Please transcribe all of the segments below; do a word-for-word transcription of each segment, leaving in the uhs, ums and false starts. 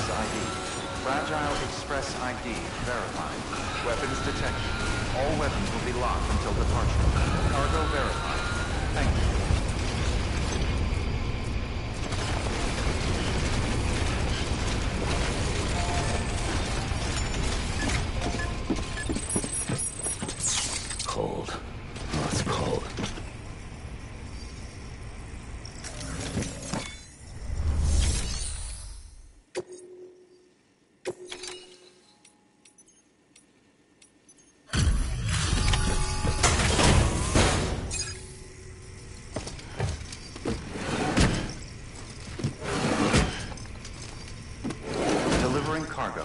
Express I D. Fragile Express I D verified. Weapons detected. All weapons will be locked until departure. Cargo verified. Thank you. Cold. Oh, it's cold. Delivering cargo.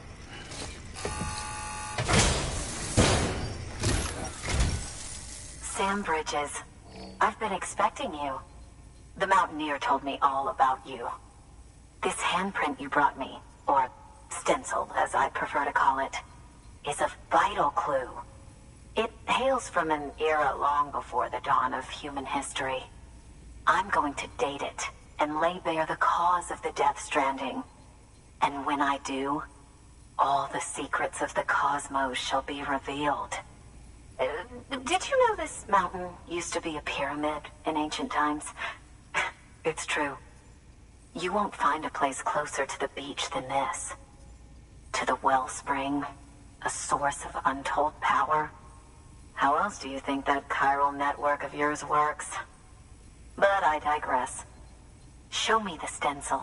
Sam Bridges, I've been expecting you. The Mountaineer told me all about you. This handprint you brought me, or stencil as I prefer to call it, is a vital clue. It hails from an era long before the dawn of human history. I'm going to date it and lay bare the cause of the Death Stranding. And when I do, all the secrets of the cosmos shall be revealed. Uh, did you know this mountain used to be a pyramid in ancient times? It's true. You won't find a place closer to the beach than this. To the wellspring, a source of untold power. How else do you think that chiral network of yours works? But I digress. Show me the stencil.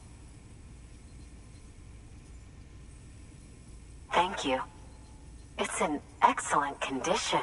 Thank you. It's in excellent condition.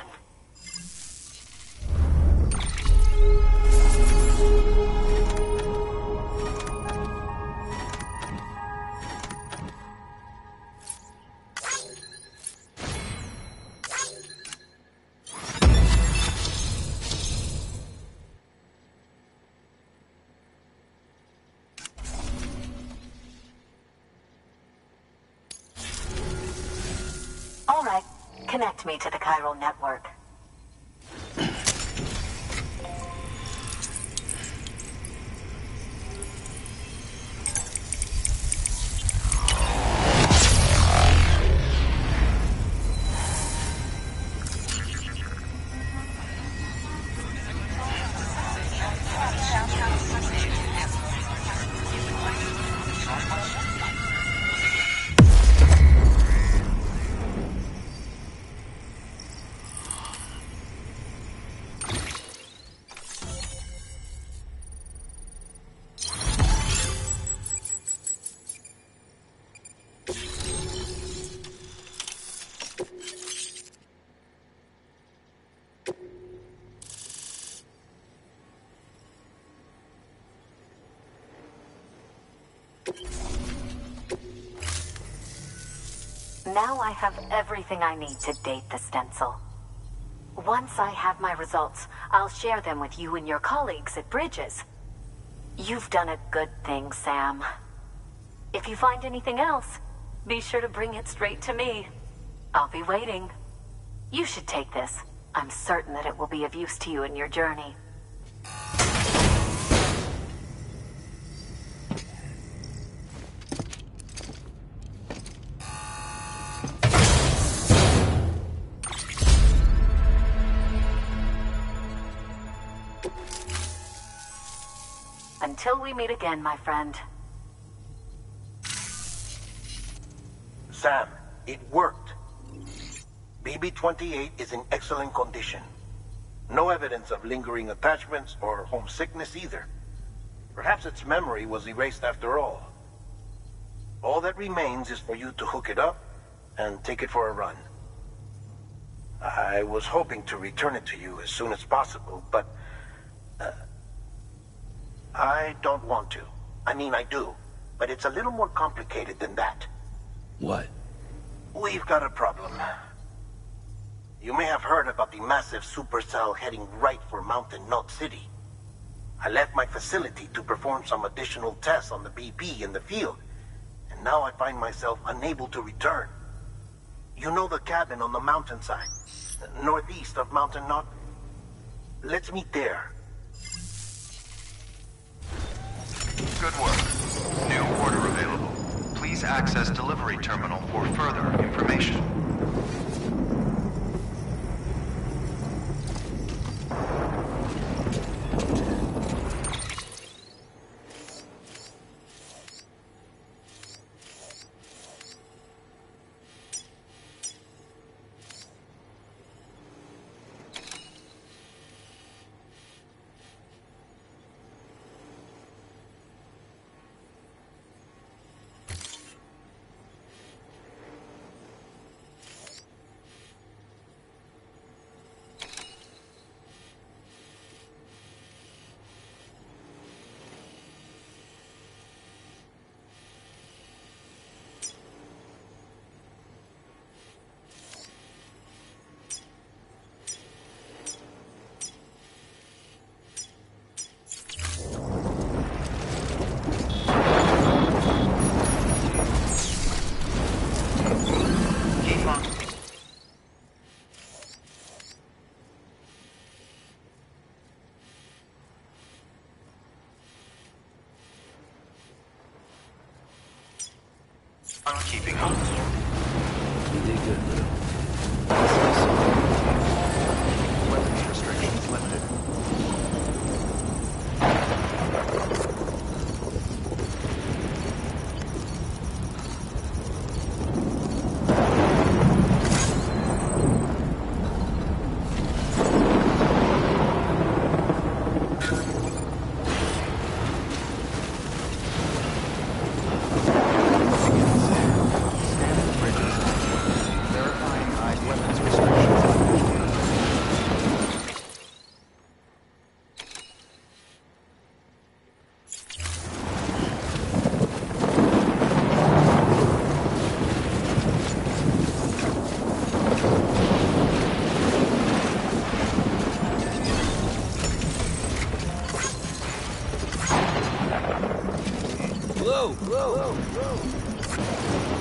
All right. Connect me to the chiral network. Now I have everything I need to date the stencil. Once I have my results, I'll share them with you and your colleagues at Bridges. You've done a good thing, Sam. If you find anything else, be sure to bring it straight to me. I'll be waiting. You should take this. I'm certain that it will be of use to you in your journey. Until we meet again, my friend. Sam, it worked. B B twenty-eight is in excellent condition. No evidence of lingering attachments or homesickness either. Perhaps its memory was erased after all. All that remains is for you to hook it up and take it for a run. I was hoping to return it to you as soon as possible, but... Uh, I don't want to. I mean, I do. But it's a little more complicated than that. What? We've got a problem. You may have heard about the massive supercell heading right for Mountain Knot City. I left my facility to perform some additional tests on the B P in the field, and now I find myself unable to return. You know the cabin on the mountainside, northeast of Mountain Knot? Let's meet there. Good work. New order available. Please Please access delivery terminal for further information. I'm keeping up. You did good, Lou. Weapons restrictions lifted. Whoa, whoa, whoa.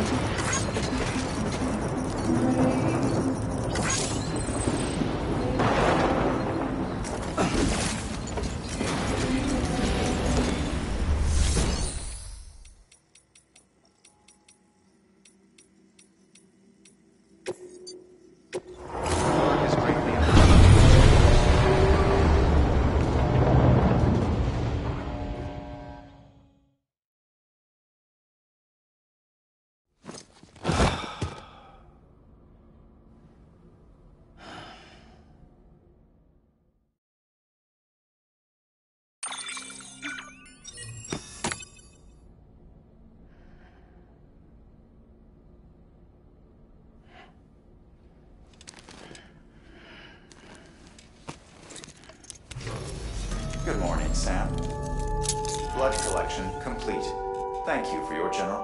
Is greatly improved. Good morning, Sam. Blood collection complete. Thank you for your general.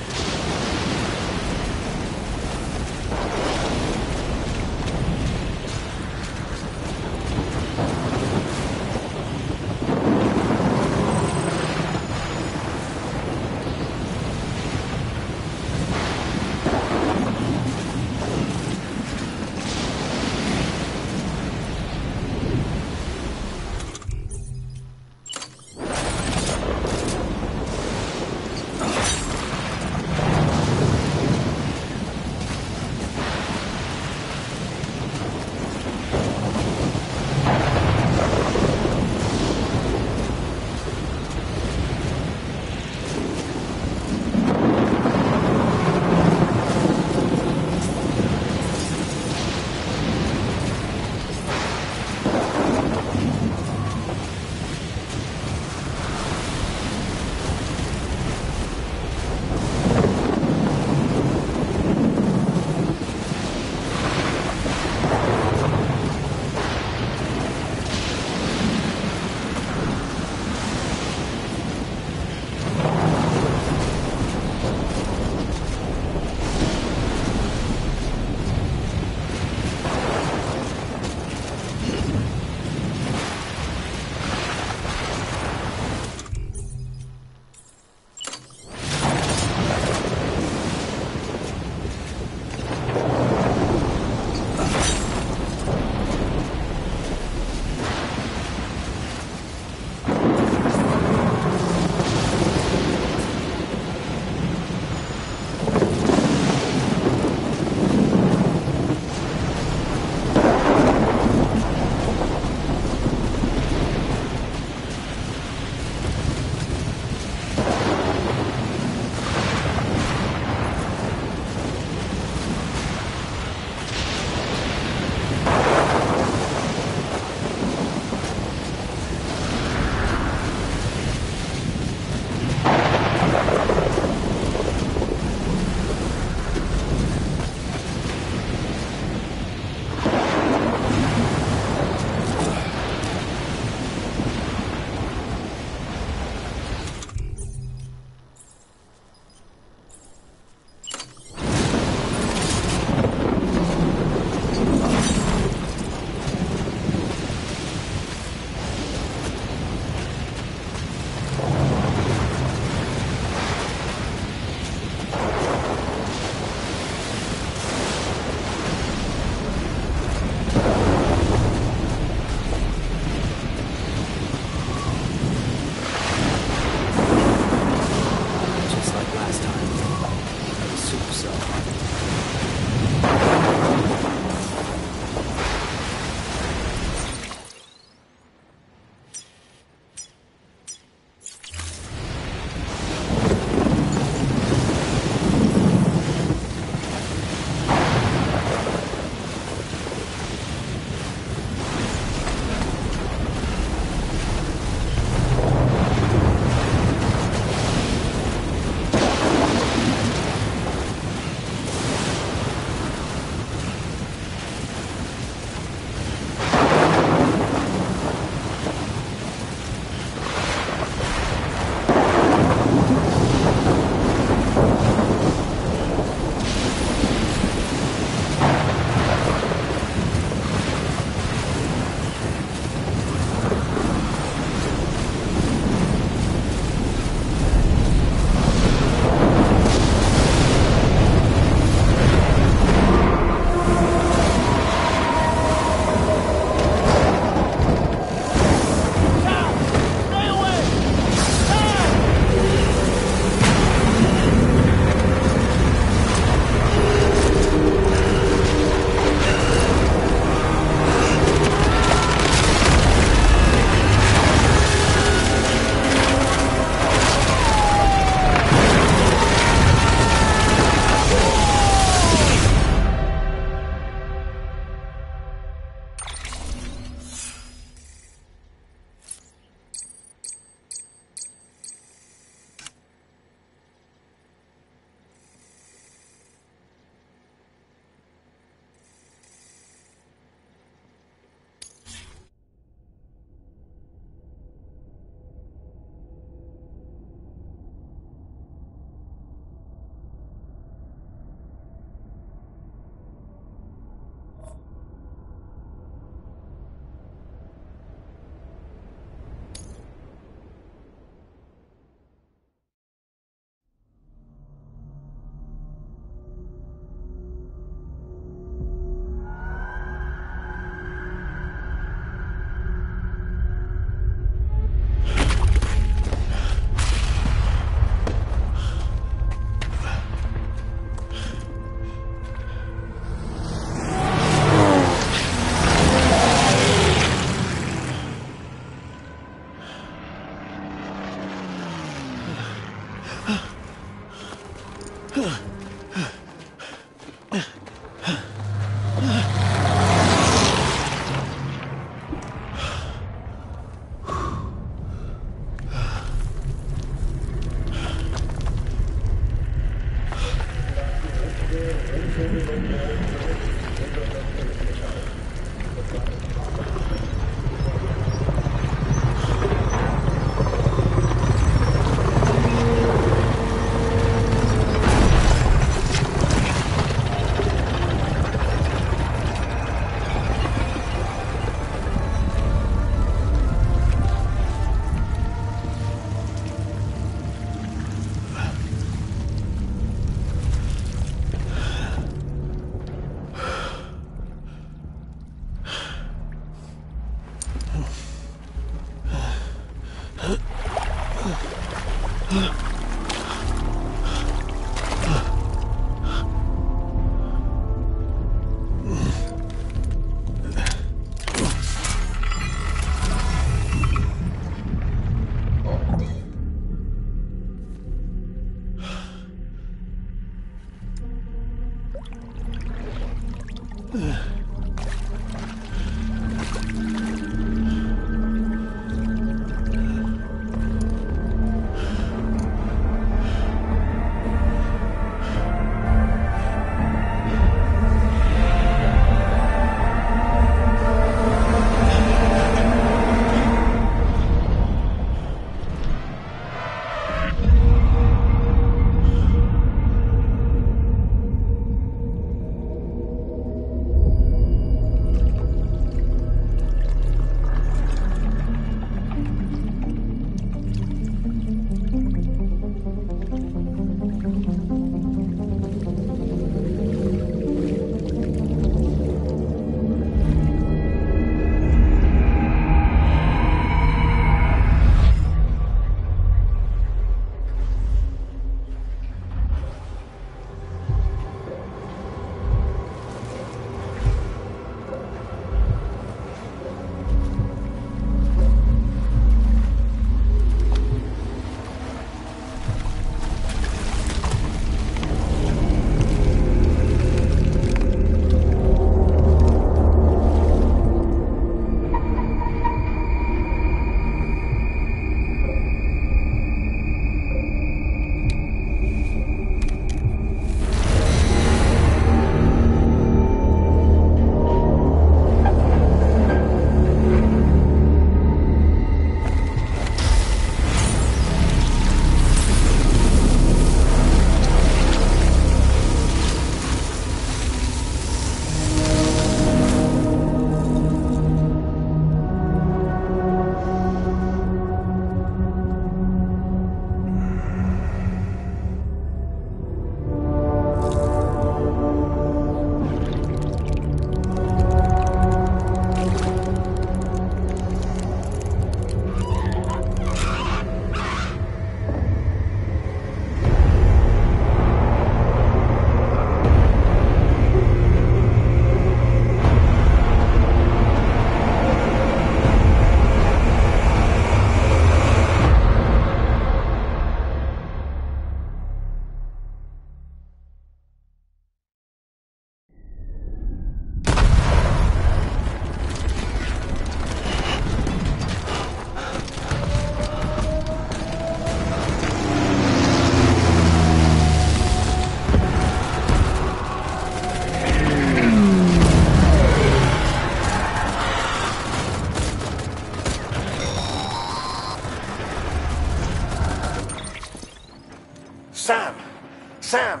Sam! Sam!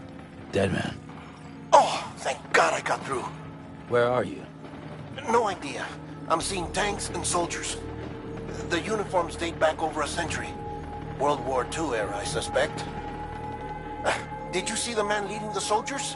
Dead man. Oh, thank God I got through. Where are you? No idea. I'm seeing tanks and soldiers. The uniforms date back over a century. World War Two era, I suspect. Uh, did you see the man leading the soldiers?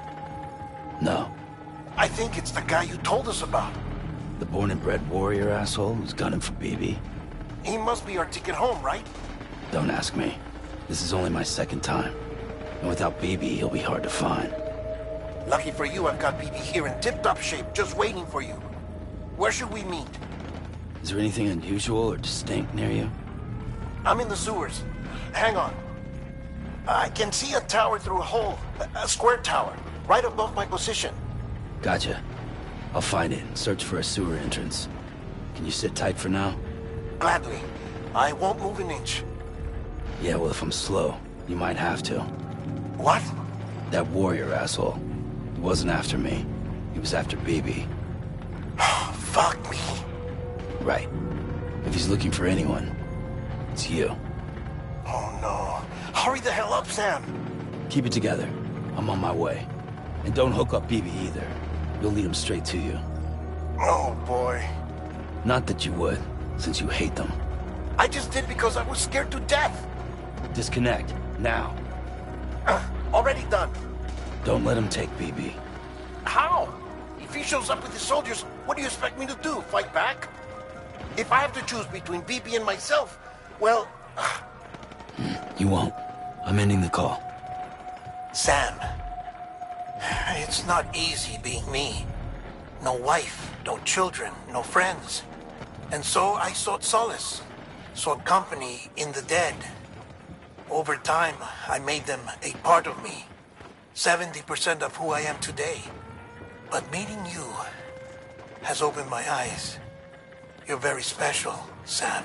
No. I think it's the guy you told us about. The born and bred warrior asshole who's gunning for B B? He must be our ticket home, right? Don't ask me. This is only my second time. And without B B, he'll be hard to find. Lucky for you, I've got B B here in tip-top shape, just waiting for you. Where should we meet? Is there anything unusual or distinct near you? I'm in the sewers. Hang on. I can see a tower through a hole. A, a square tower, right above my position. Gotcha. I'll find it and search for a sewer entrance. Can you sit tight for now? Gladly. I won't move an inch. Yeah, well, if I'm slow, you might have to. What? That warrior asshole. He wasn't after me. He was after B B. Fuck me. Right. If he's looking for anyone, it's you. Oh no. Hurry the hell up, Sam. Keep it together. I'm on my way. And don't hook up B B either. You'll lead him straight to you. Oh boy. Not that you would, since you hate them. I just did because I was scared to death. Disconnect, now. Uh, already done. Don't let him take B B. How? If he shows up with his soldiers, what do you expect me to do? Fight back? If I have to choose between B B and myself, well... You won't. I'm ending the call. Sam, it's not easy being me. No wife, no children, no friends. And so I sought solace, sought company in the dead. Over time, I made them a part of me. seventy percent of who I am today. But meeting you has opened my eyes. You're very special, Sam.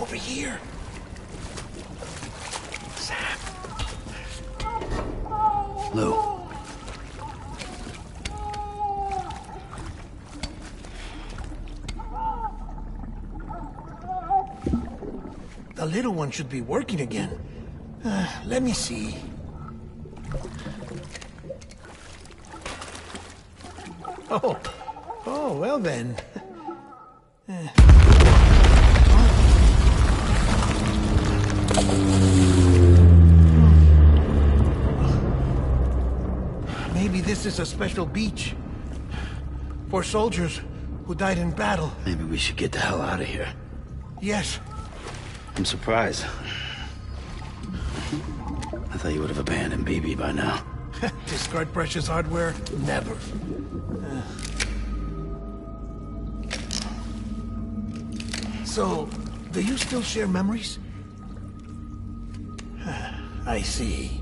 over here. Sam. Lou. The little one should be working again. Uh, let me see. Oh, oh, well then. Uh. Maybe this is a special beach for soldiers who died in battle. Maybe we should get the hell out of here. Yes. I'm surprised. I thought you would have abandoned B B by now. Discard precious hardware? Never. Uh. So, do you still share memories? I see.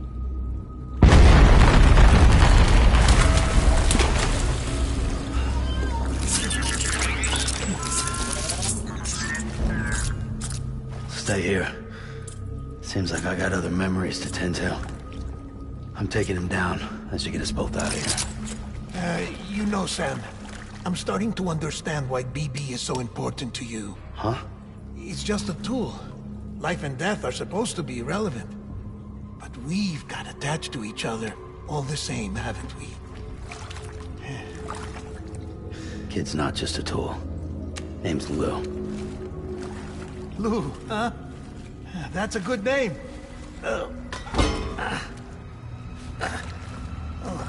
Stay here. Seems like I got other memories to tend to. I'm taking him down. That should get us both out of here. Uh, you know, Sam, I'm starting to understand why B B is so important to you. Huh? It's just a tool. Life and death are supposed to be irrelevant. But we've got attached to each other all the same, haven't we? Kid's not just a tool. Name's Lou. Lou, huh? That's a good name. Uh, uh, uh, oh.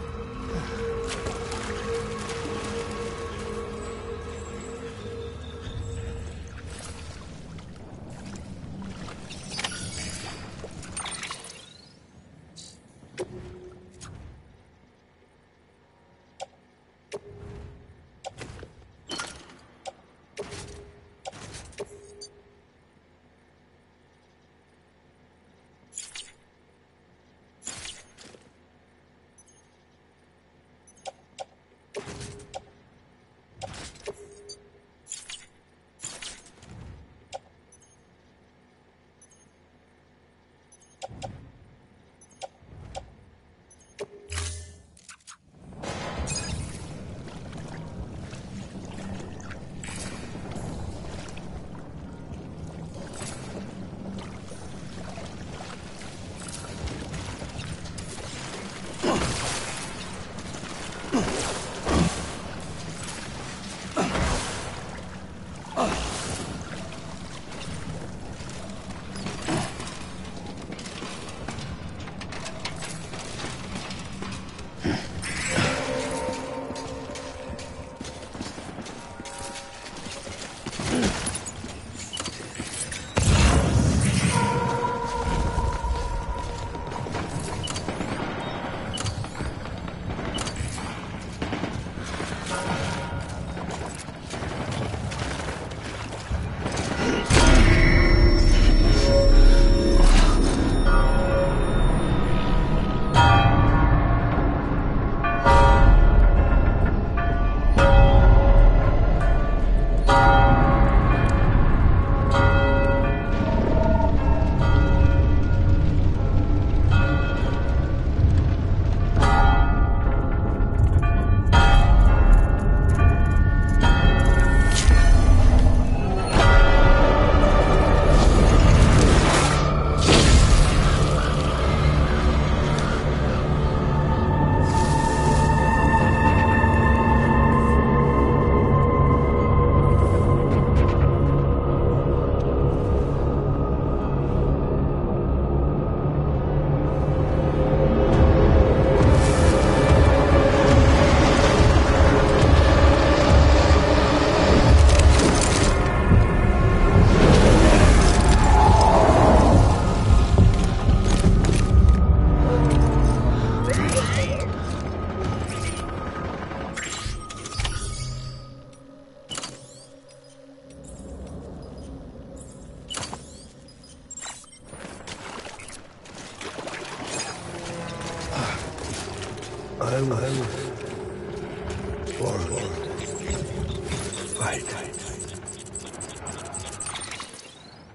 I will forward. Fight.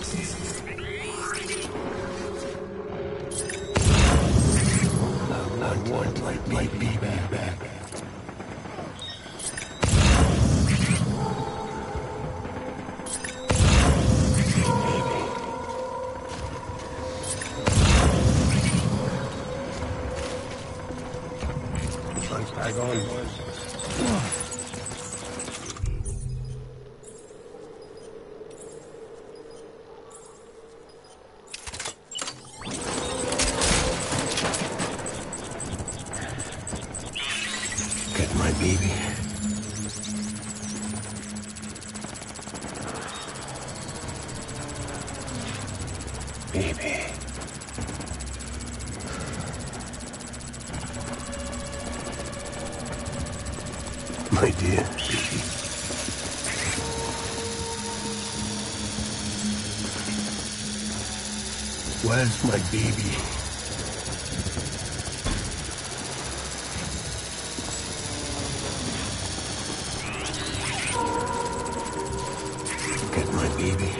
I want my baby back. Tag on, boys. Get my baby. Baby. My dear baby. Where's my baby? Get my baby.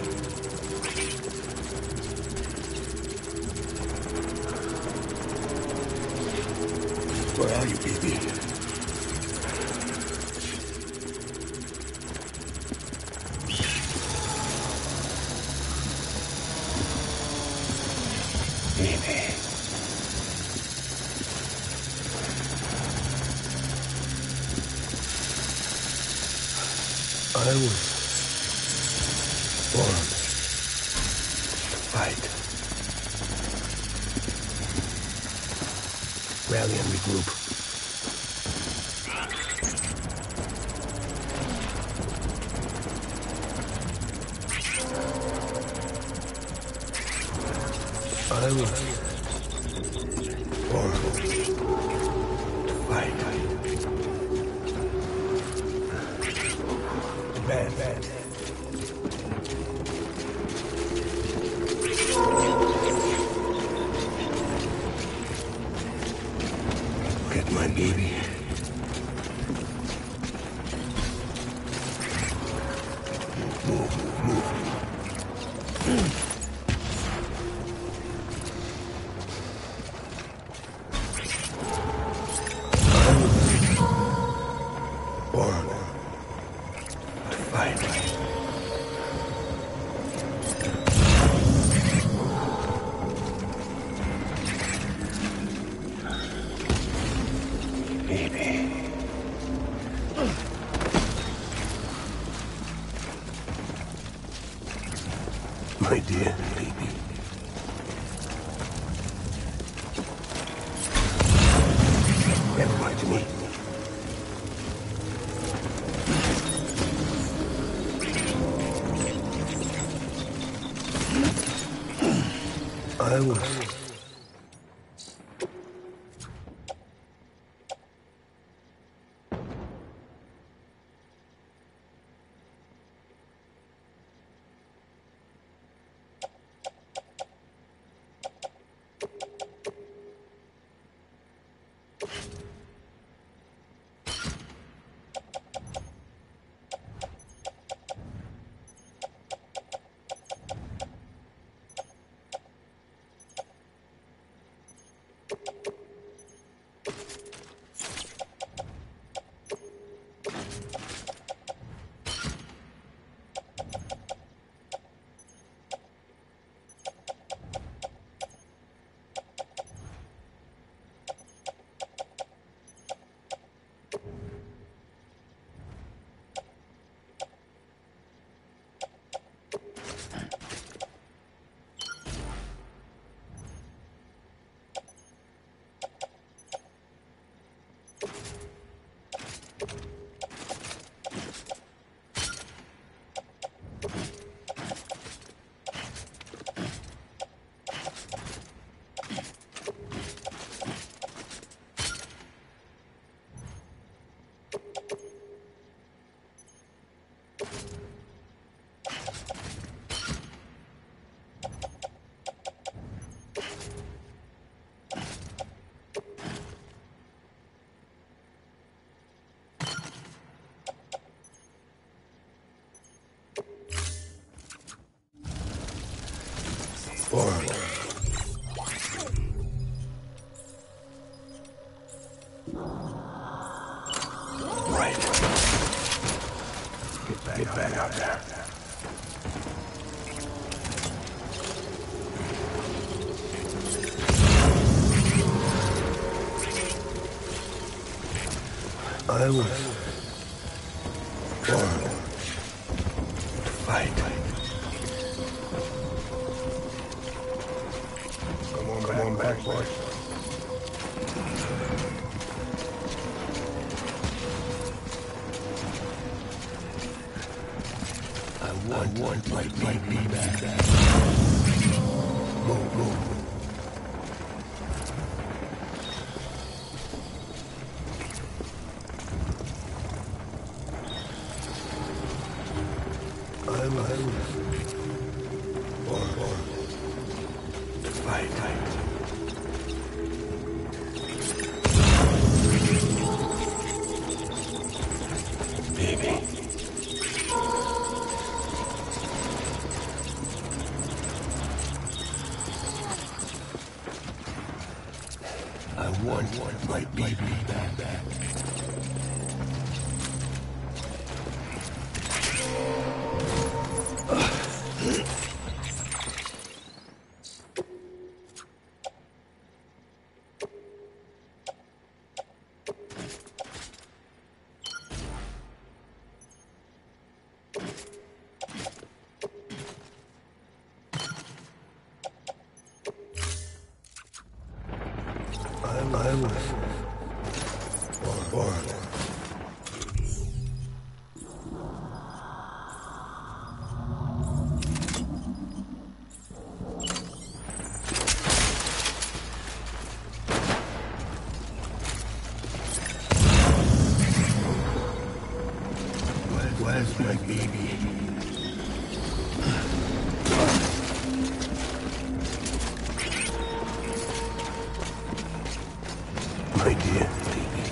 Where are you, baby? Baby. I was born to fight. Rally and regroup. I was born to fight. Bad, bad. Get my baby. Move, move, move. Born to fight. Baby. My dear baby. Never mind to me. I was Forward. Right. Get back, Get back out there. I was born to fight. Come on, Come on back, boys. I want, I want my baby back. Move, move. I was born, born to fight, fight. Baby. I want, want my baby back, back. I was born, born. Where, where's my baby? My dear baby.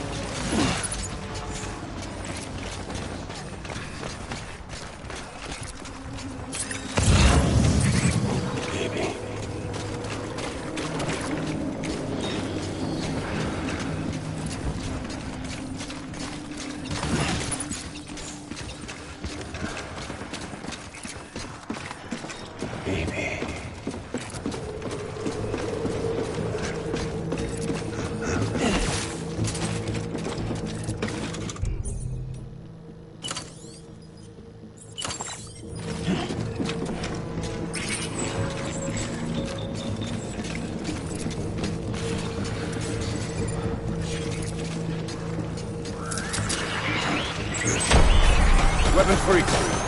Baby. Baby. Weapons free.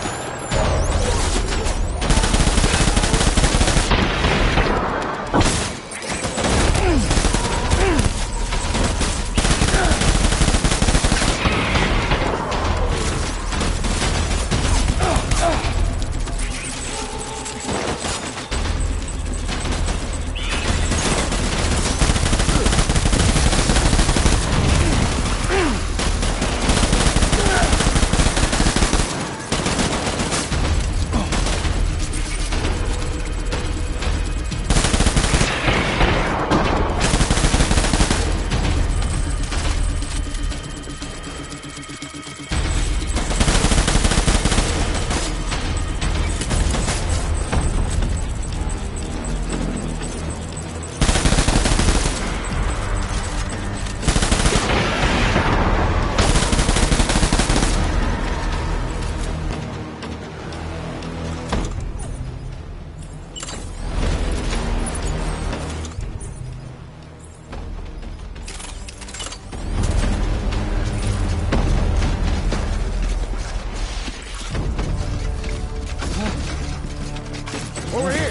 Over here!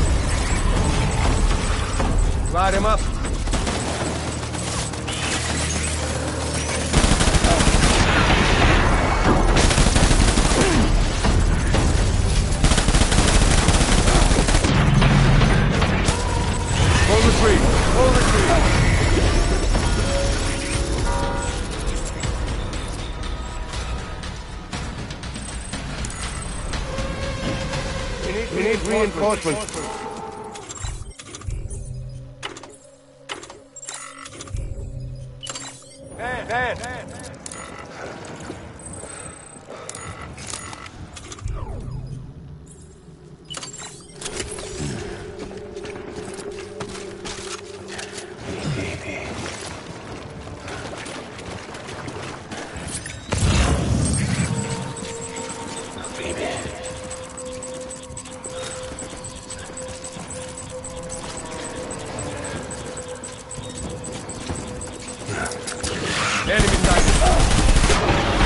Light him up. Hold the tree! Hold the tree! We need, we need reinforcements. Dan! Enemy sighted.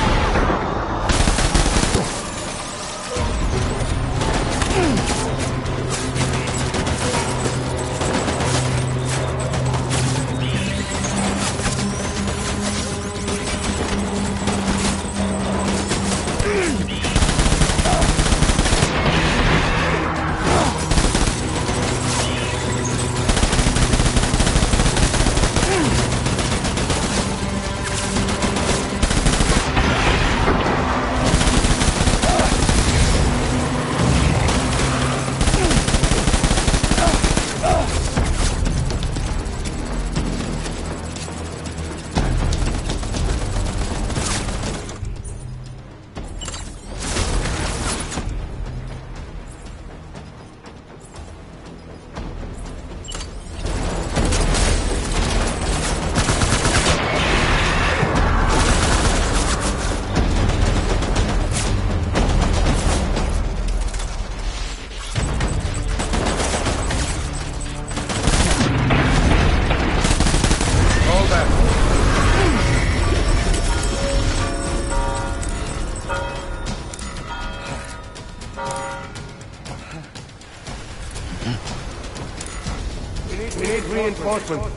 We need reinforcements.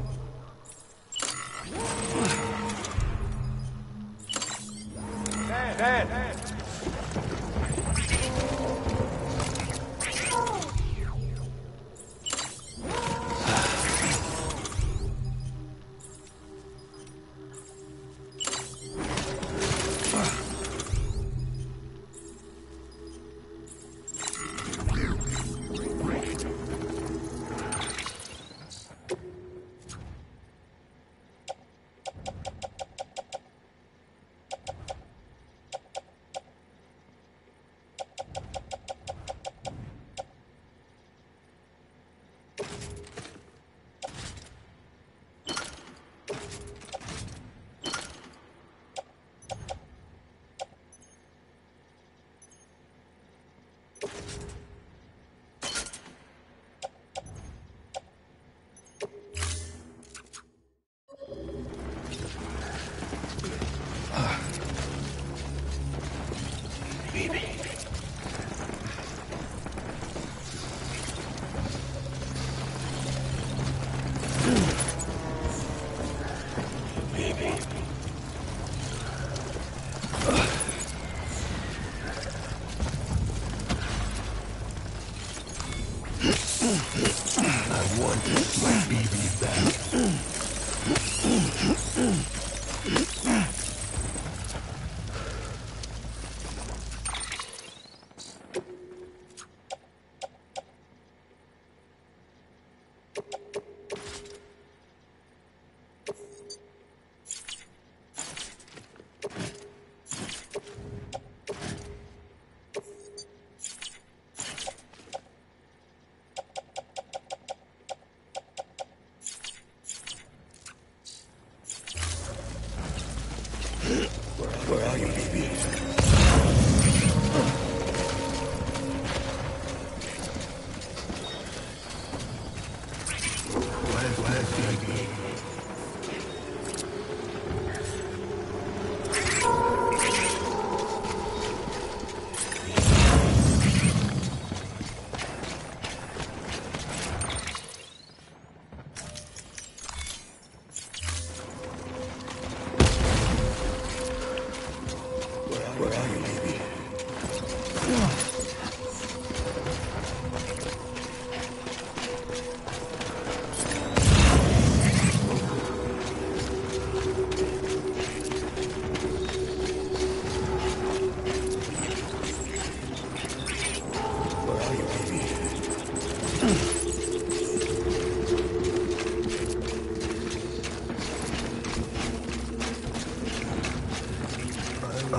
Dan! Dan! I want my baby back.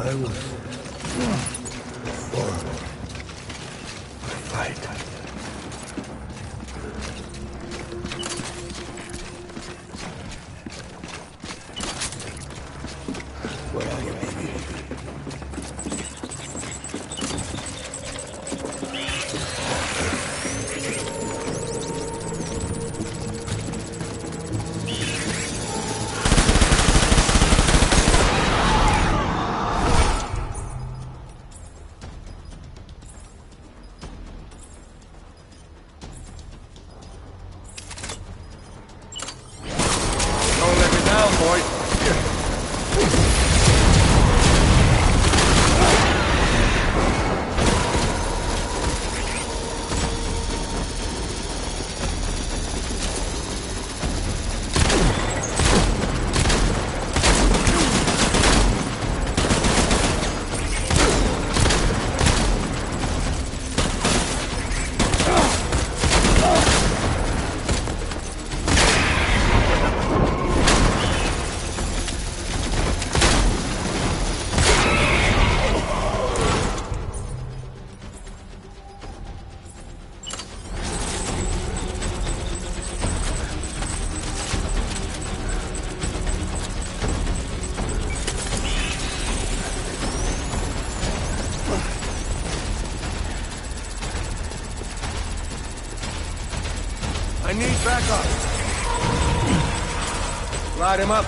I was born to fight. Where are you, baby? Don't let me down, boy. I need backup. Light him up.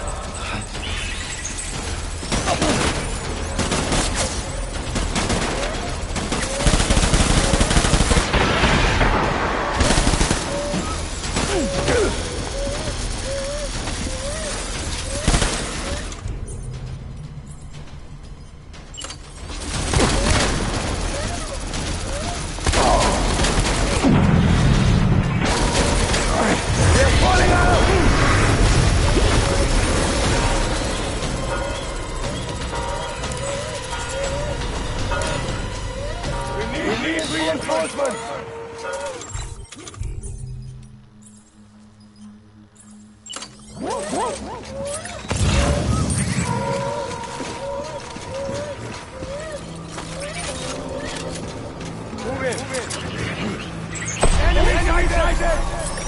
Reinforcements! Move in! Enemy sighted!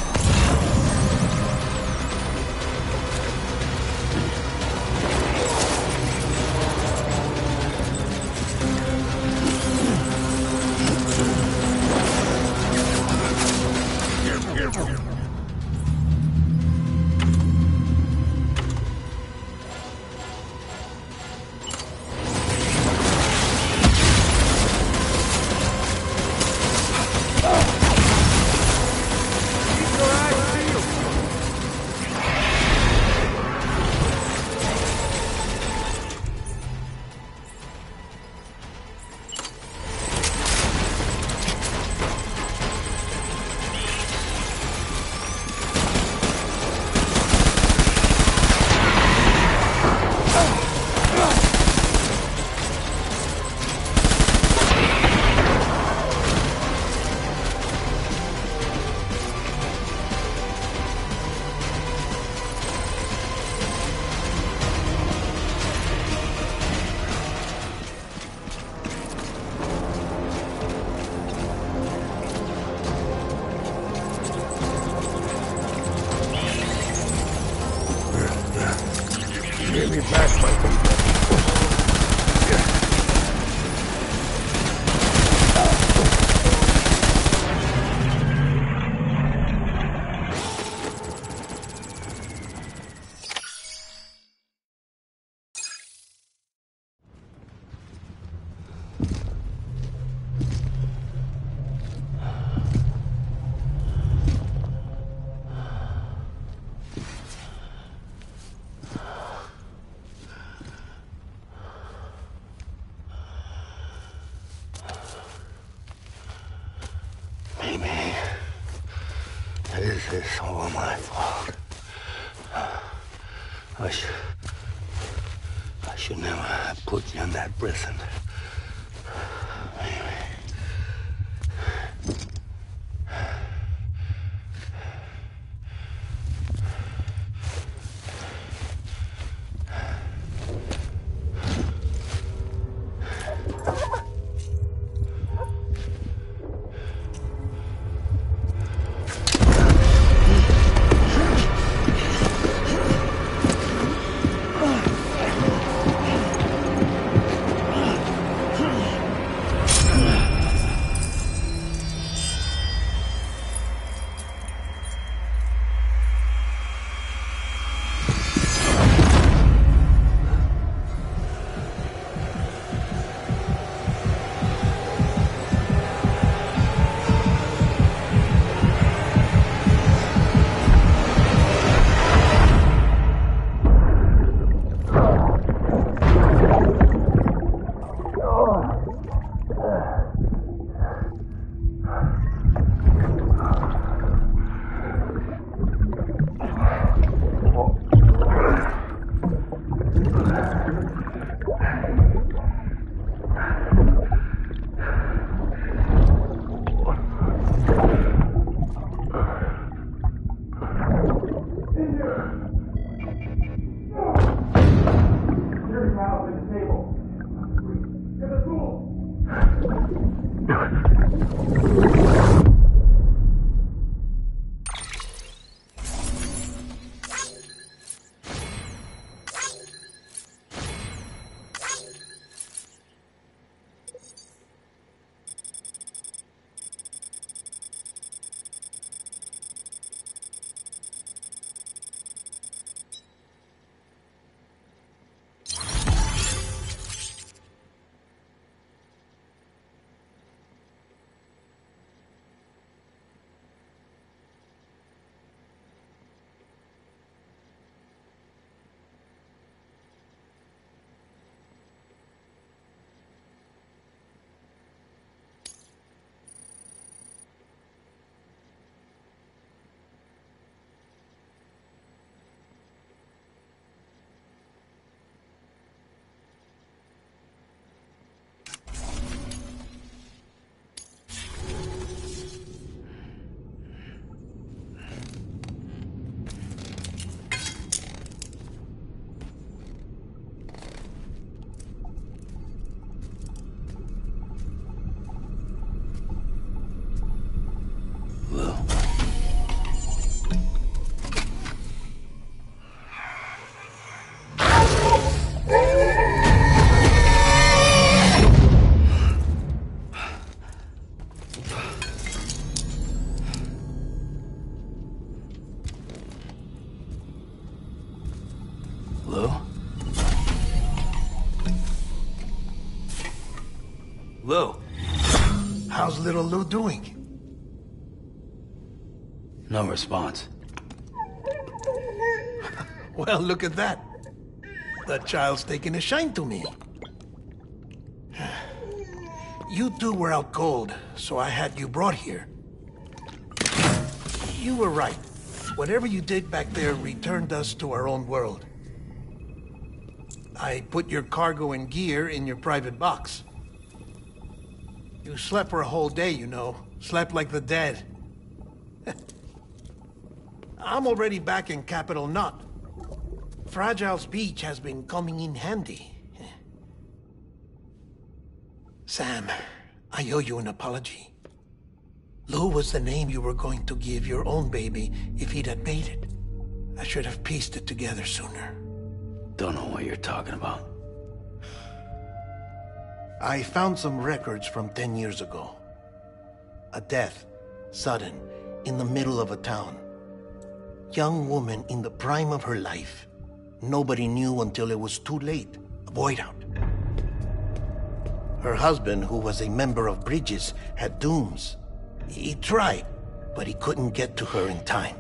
Give me back my people. Amy, this is all my fault. I should... I should never have put you in that prison. Amy. Lou? Lou? How's little Lou doing? No response. Well, look at that. The child's taking a shine to me. You two were out cold, so I had you brought here. You were right. Whatever you did back there returned us to our own world. I put your cargo and gear in your private box. You slept for a whole day, you know. Slept like the dead. I'm already back in Capital Knot. Fragile's beach has been coming in handy. Sam, I owe you an apology. Lou was the name you were going to give your own baby if he'd had made it. I should have pieced it together sooner. Don't know what you're talking about. I found some records from ten years ago. A death, sudden, in the middle of a town. Young woman in the prime of her life. Nobody knew until it was too late. A void out. Her husband, who was a member of Bridges, had dooms. He tried, but he couldn't get to her in time.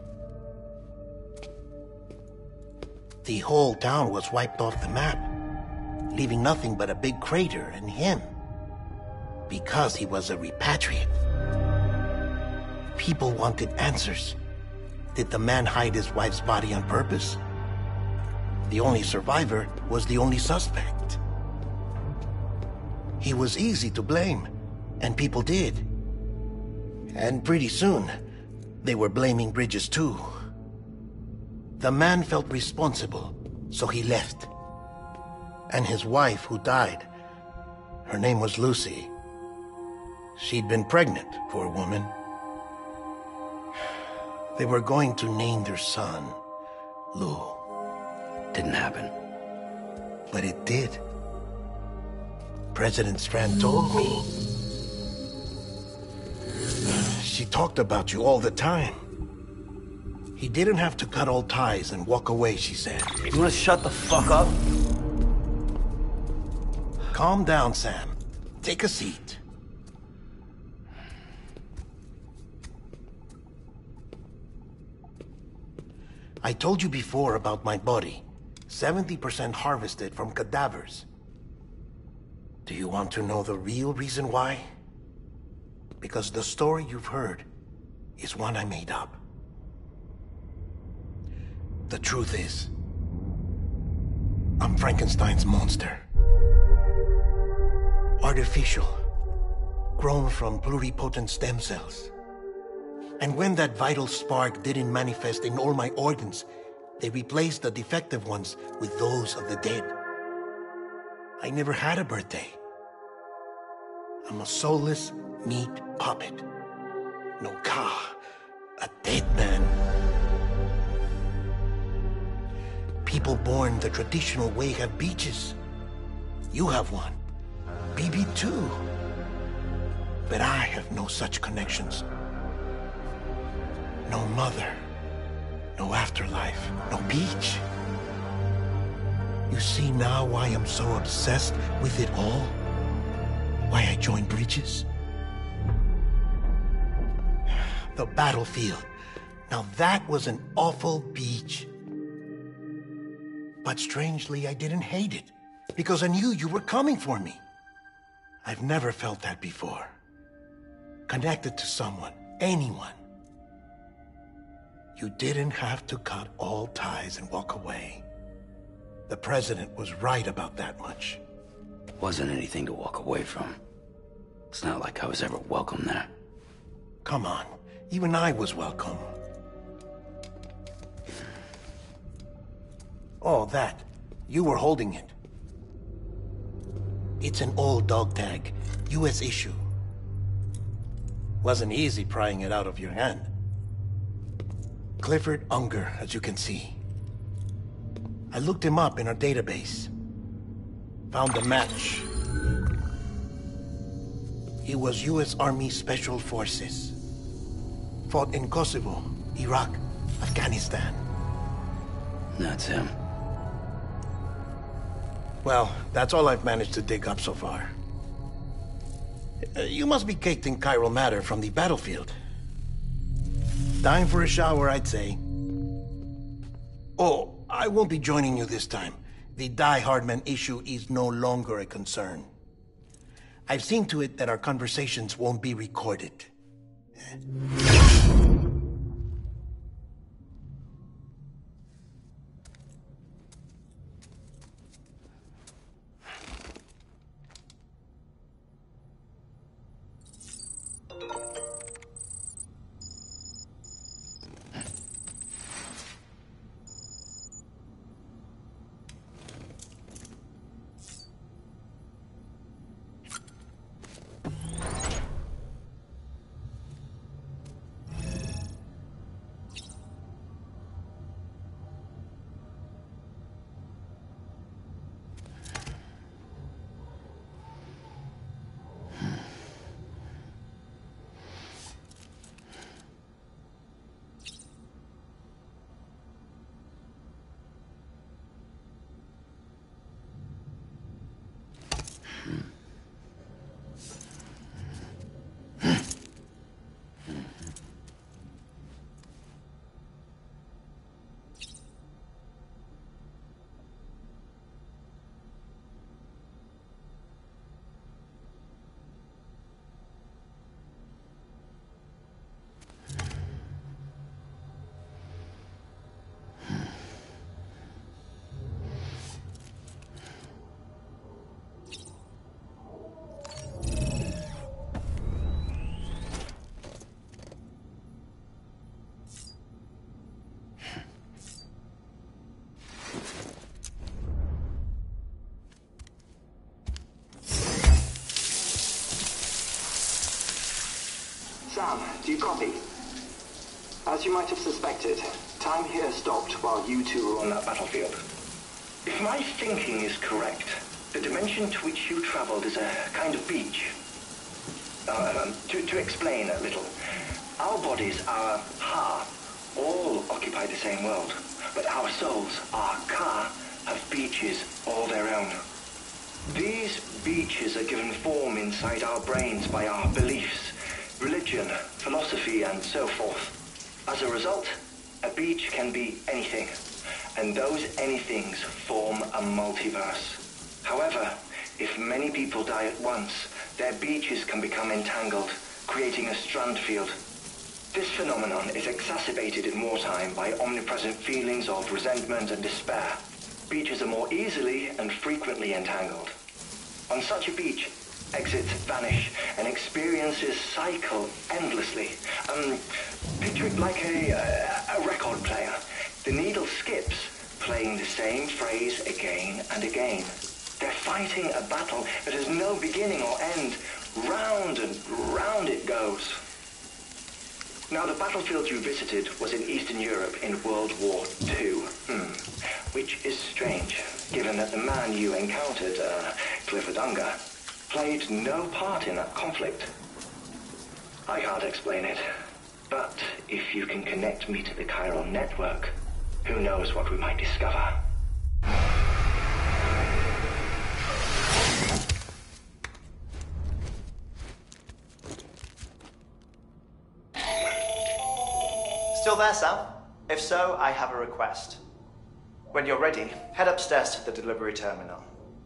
The whole town was wiped off the map, leaving nothing but a big crater and him. Because he was a repatriate. People wanted answers. Did the man hide his wife's body on purpose? The only survivor was the only suspect. He was easy to blame, and people did. And pretty soon, they were blaming Bridges too. The man felt responsible, so he left. And his wife, who died, her name was Lucy. She'd been pregnant, poor woman. They were going to name their son Lou. Didn't happen. But it did. President Strand told me. She talked about you all the time. He didn't have to cut all ties and walk away, she said. You wanna shut the fuck up? Calm down, Sam. Take a seat. I told you before about my body. seventy percent harvested from cadavers. Do you want to know the real reason why? Because the story you've heard is one I made up. The truth is, I'm Frankenstein's monster. Artificial, grown from pluripotent stem cells. And when that vital spark didn't manifest in all my organs, they replaced the defective ones with those of the dead. I never had a birthday. I'm a soulless, meat puppet. No car. A dead man. People born the traditional way have beaches. You have one. B B too. But I have no such connections. No mother. No afterlife. No beach. You see now why I'm so obsessed with it all? Why I joined Bridges? The battlefield. Now that was an awful beach. But strangely, I didn't hate it, because I knew you were coming for me. I've never felt that before. Connected to someone, anyone. You didn't have to cut all ties and walk away. The president was right about that much. Wasn't anything to walk away from. It's not like I was ever welcome there. Come on, even I was welcome. Oh, that. You were holding it. It's an old dog tag, U S issue. Wasn't easy prying it out of your hand. Clifford Unger, as you can see. I looked him up in our database. Found a match. He was U S Army Special Forces. Fought in Kosovo, Iraq, Afghanistan. That's him. Well, that's all I've managed to dig up so far. Uh, you must be caked in chiral matter from the battlefield. Time for a shower, I'd say. Oh, I won't be joining you this time. The Die Hardman issue is no longer a concern. I've seen to it that our conversations won't be recorded. Sam, do you copy? As you might have suspected, time here stopped while you two were on that battlefield. If my thinking is correct, the dimension to which you traveled is a kind of beach. Uh, um, to, to explain a little, our bodies, our Ha, all occupy the same world, but our souls, our Ka, have beaches all their own. These beaches are given form inside our brains by our beliefs, religion, philosophy, and so forth. As a result, a beach can be anything, and those anythings form a multiverse. However, if many people die at once, their beaches can become entangled, creating a strand field. This phenomenon is exacerbated in wartime by omnipresent feelings of resentment and despair. Beaches are more easily and frequently entangled. On such a beach, exits vanish and experiences cycle endlessly. Um, picture it like a, a, a record player. The needle skips, playing the same phrase again and again. They're fighting a battle that has no beginning or end. Round and round it goes. Now, the battlefield you visited was in Eastern Europe in World War Two. Hmm. Which is strange, given that the man you encountered, uh, Clifford Unger, played no part in that conflict. I can't explain it, but if you can connect me to the chiral network, who knows what we might discover. Still there, Sam? If so, I have a request. When you're ready, head upstairs to the delivery terminal.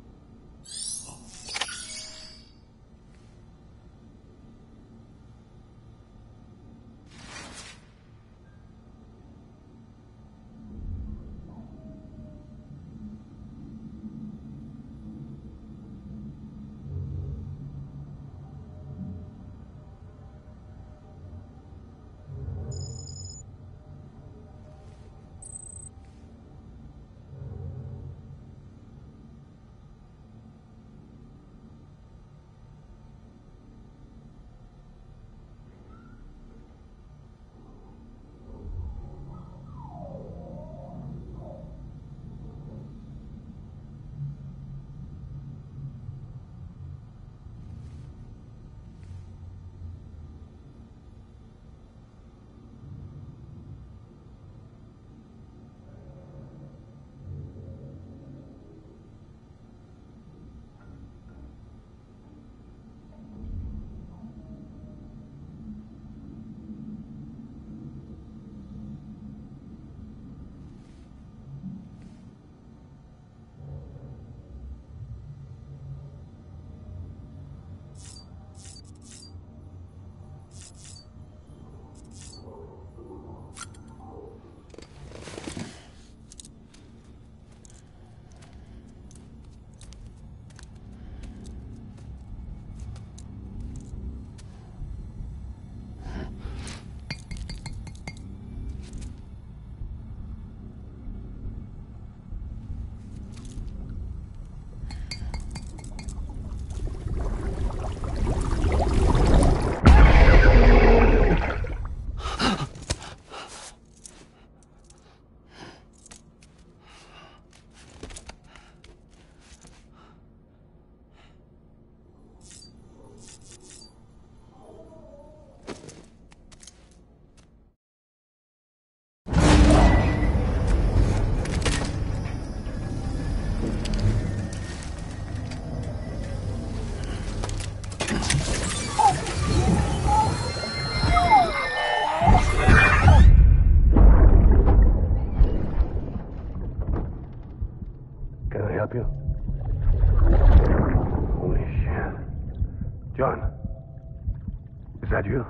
that you?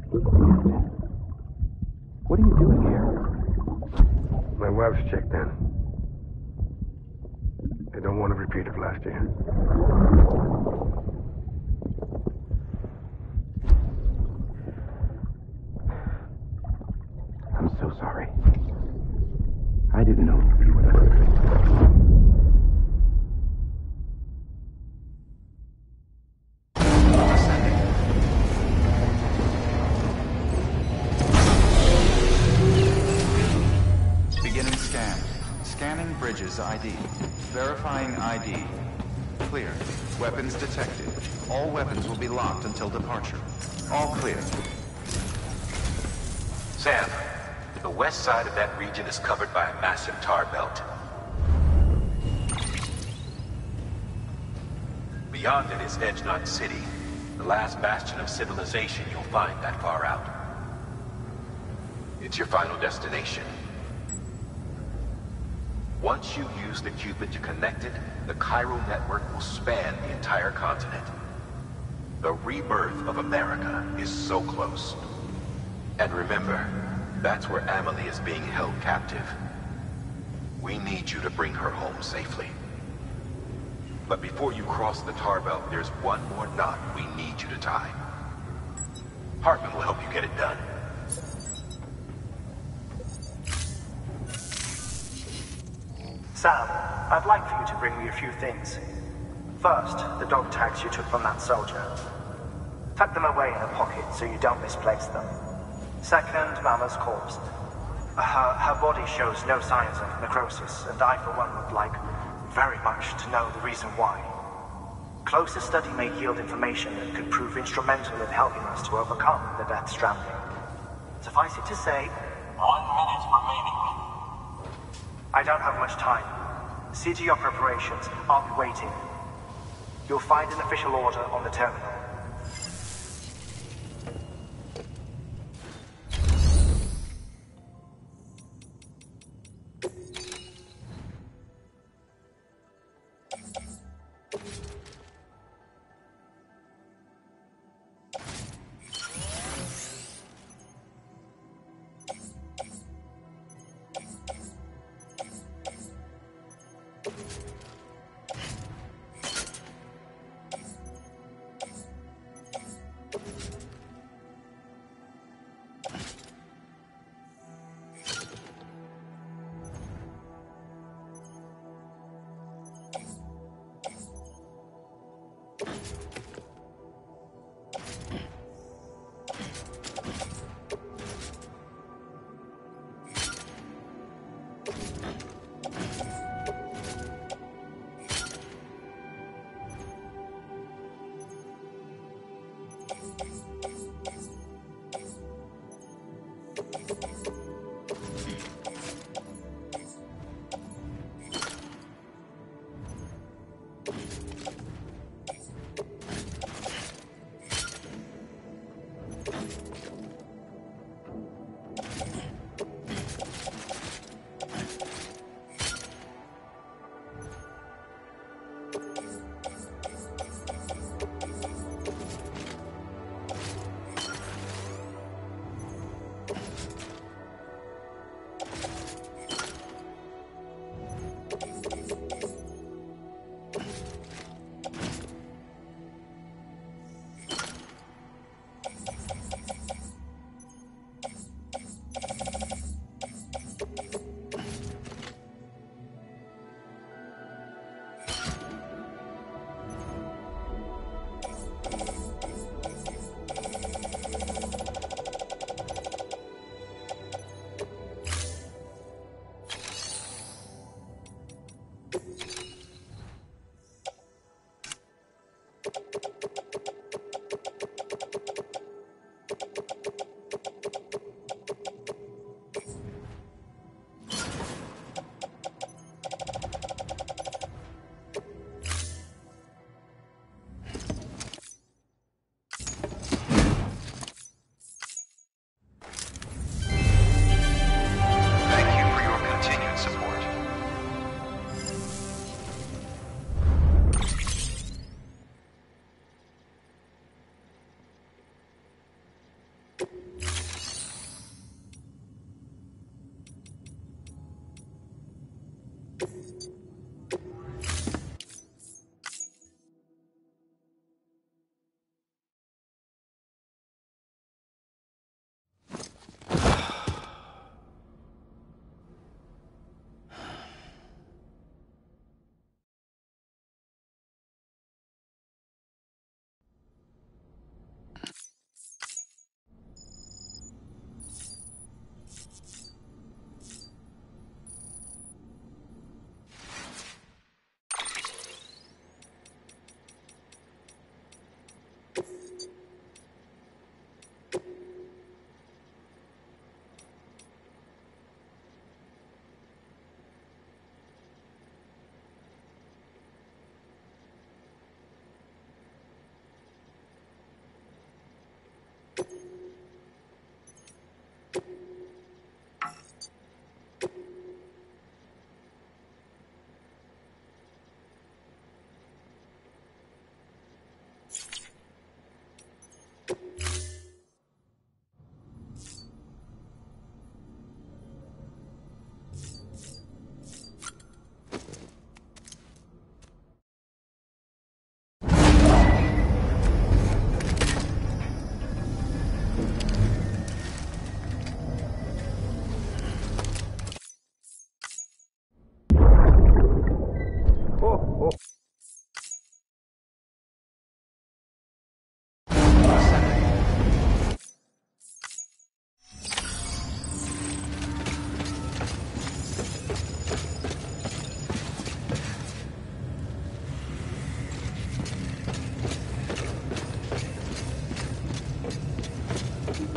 What are you doing here? My wife's checked in. They don't want to repeat of last year. I'm so sorry. I didn't know you would ever. Bridges I D. Verifying I D. Clear. Weapons detected. All weapons will be locked until departure. All clear. Sam, the west side of that region is covered by a massive tar belt. Beyond it is Edge Knot City, the last bastion of civilization you'll find that far out. It's your final destination. Once you use the Cupid to connect it, the chiral network will span the entire continent. The rebirth of America is so close. And remember, that's where Amelie is being held captive. We need you to bring her home safely. But before you cross the tar belt, there's one more knot we need you to tie. Hartman will help you get it done. Sam, I'd like for you to bring me a few things. First, the dog tags you took from that soldier. Tuck them away in a pocket so you don't misplace them. Second, Mama's corpse. Her, her body shows no signs of necrosis, and I, for one, would like very much to know the reason why. Closer study may yield information that could prove instrumental in helping us to overcome the Death Stranding. Suffice it to say, one minute remaining. I don't have much time. See to your preparations. I'll be waiting. You'll find an official order on the terminal.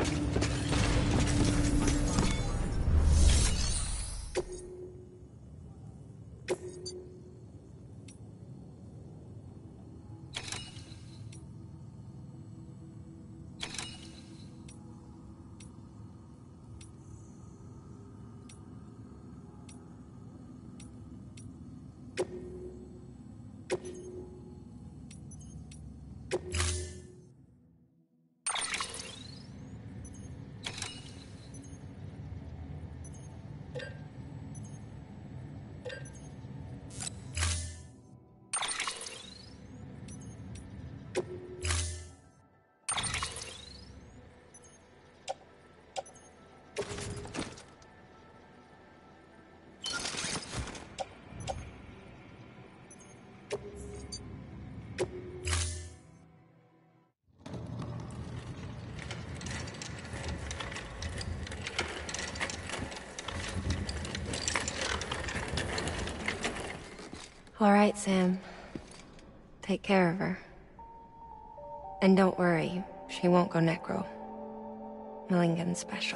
All right, Sam. Take care of her. And don't worry, she won't go necro. Millingen's special.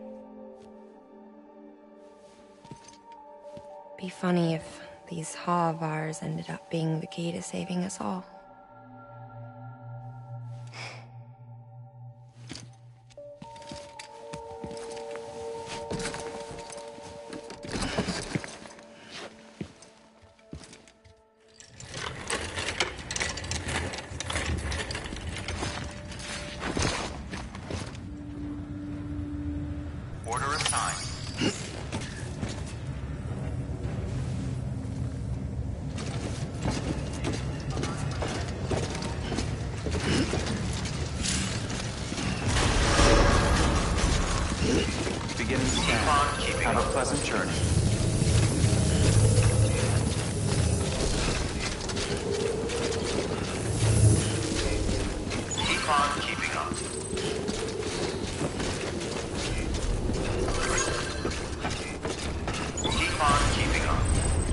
Be funny if these Ha of ours ended up being the key to saving us all. Order assigned. Beginning scan. Have a pleasant journey. Keep on keeping up. Keep on keeping up.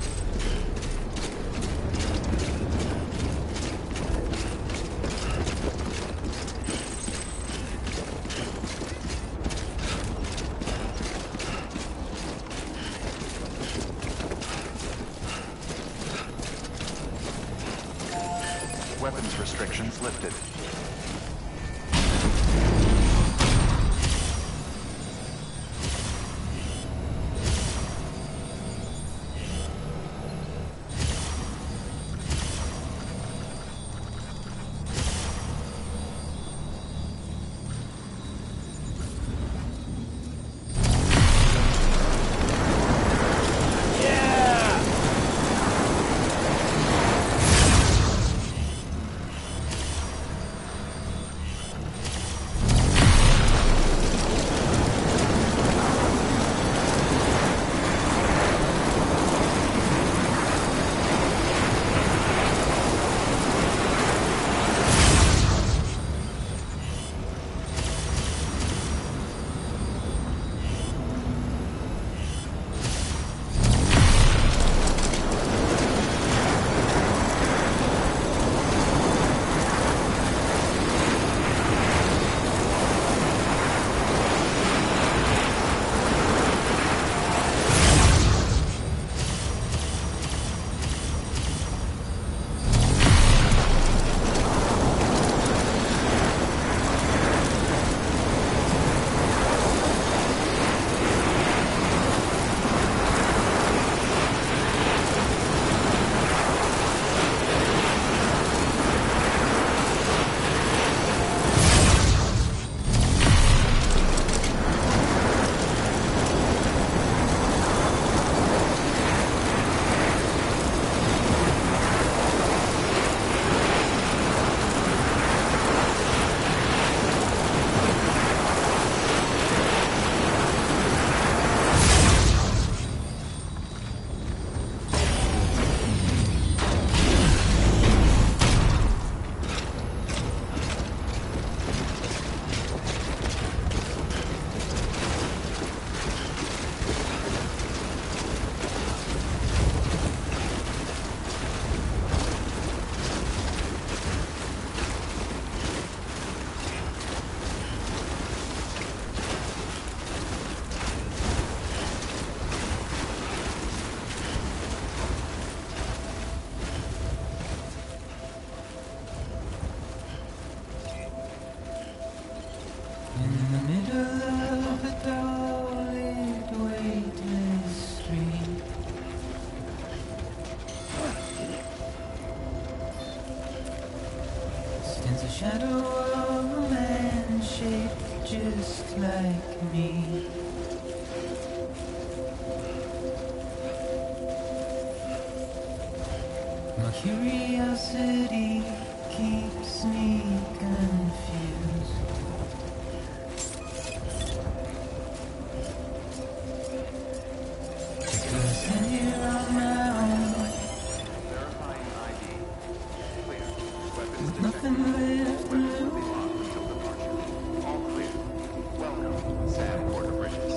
Weapons restrictions lifted. like me. My curiosity keeps me confused. Because I'm here on my own. Verifying I D. Clear. Weapons With detected. nothing left to Weapons will be lose. locked until departure. All clear. Welcome, Sam Porter Bridges.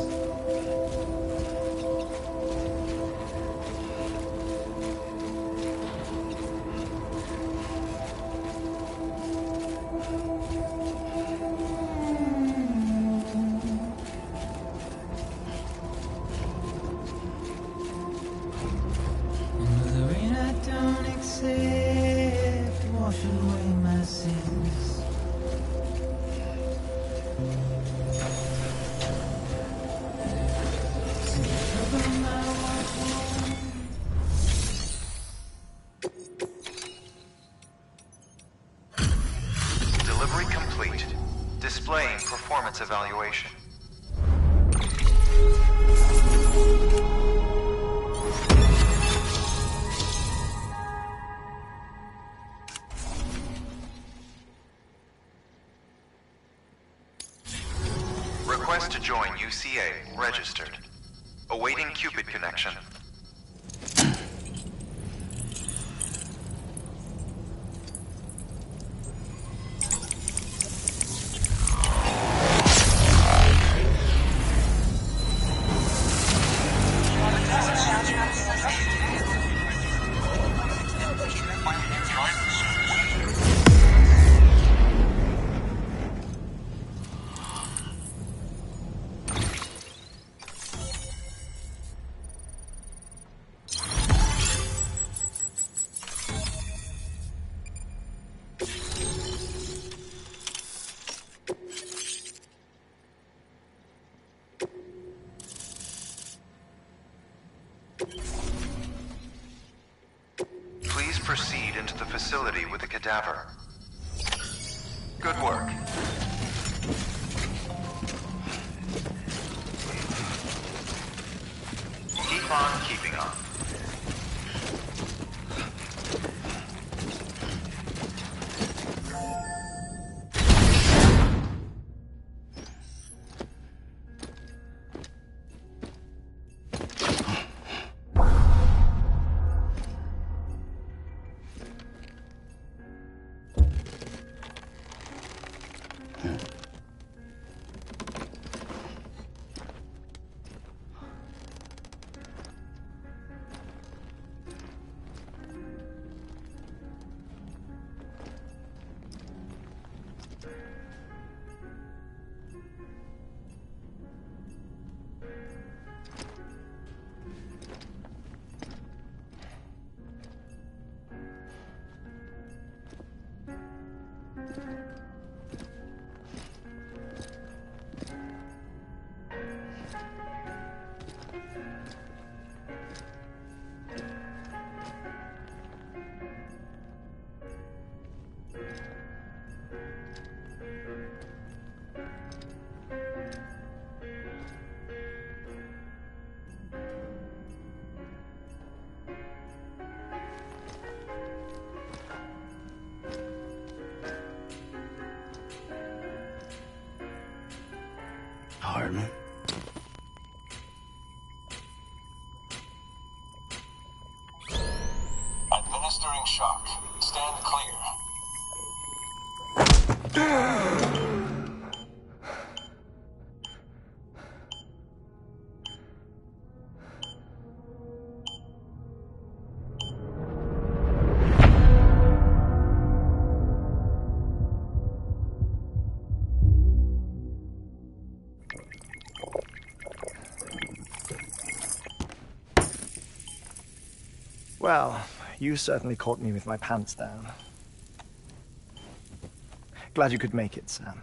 Under the rain I don't accept, wash away my sins. See the trouble my heart won't. Delivery complete. Displaying performance evaluation. Request to join U C A. Registered. Awaiting Cupid connection. Please proceed into the facility with the cadaver. Good work. Keep on keeping on. Hardman. Administering shock. Stand clear. Well, you certainly caught me with my pants down. Glad you could make it, Sam.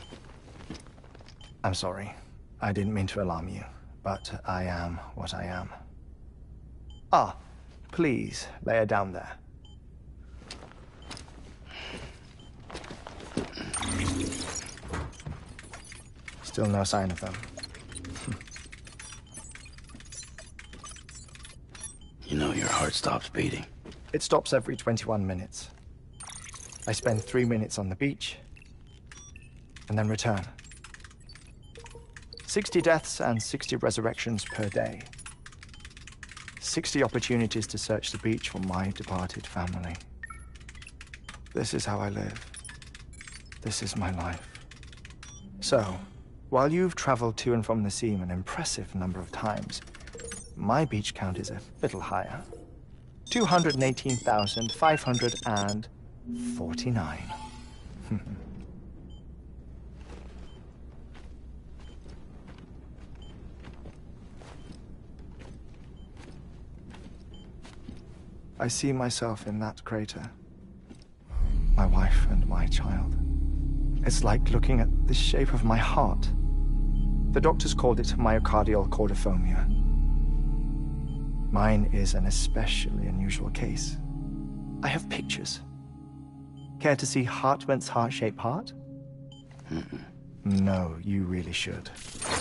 I'm sorry. I didn't mean to alarm you, but I am what I am. Ah, please, lay her down there. Still no sign of them. You know your heart stops beating. It stops every twenty-one minutes. I spend three minutes on the beach, and then return. sixty deaths and sixty resurrections per day. sixty opportunities to search the beach for my departed family. This is how I live. This is my life. So, while you've traveled to and from the seam an impressive number of times, my beach count is a little higher. two hundred eighteen thousand five hundred forty-nine. I see myself in that crater. My wife and my child. It's like looking at the shape of my heart. The doctors called it myocardial cordiformia. Mine is an especially unusual case. I have pictures. Care to see Hartman's heart-shaped heart? Mm-mm. No, you really should.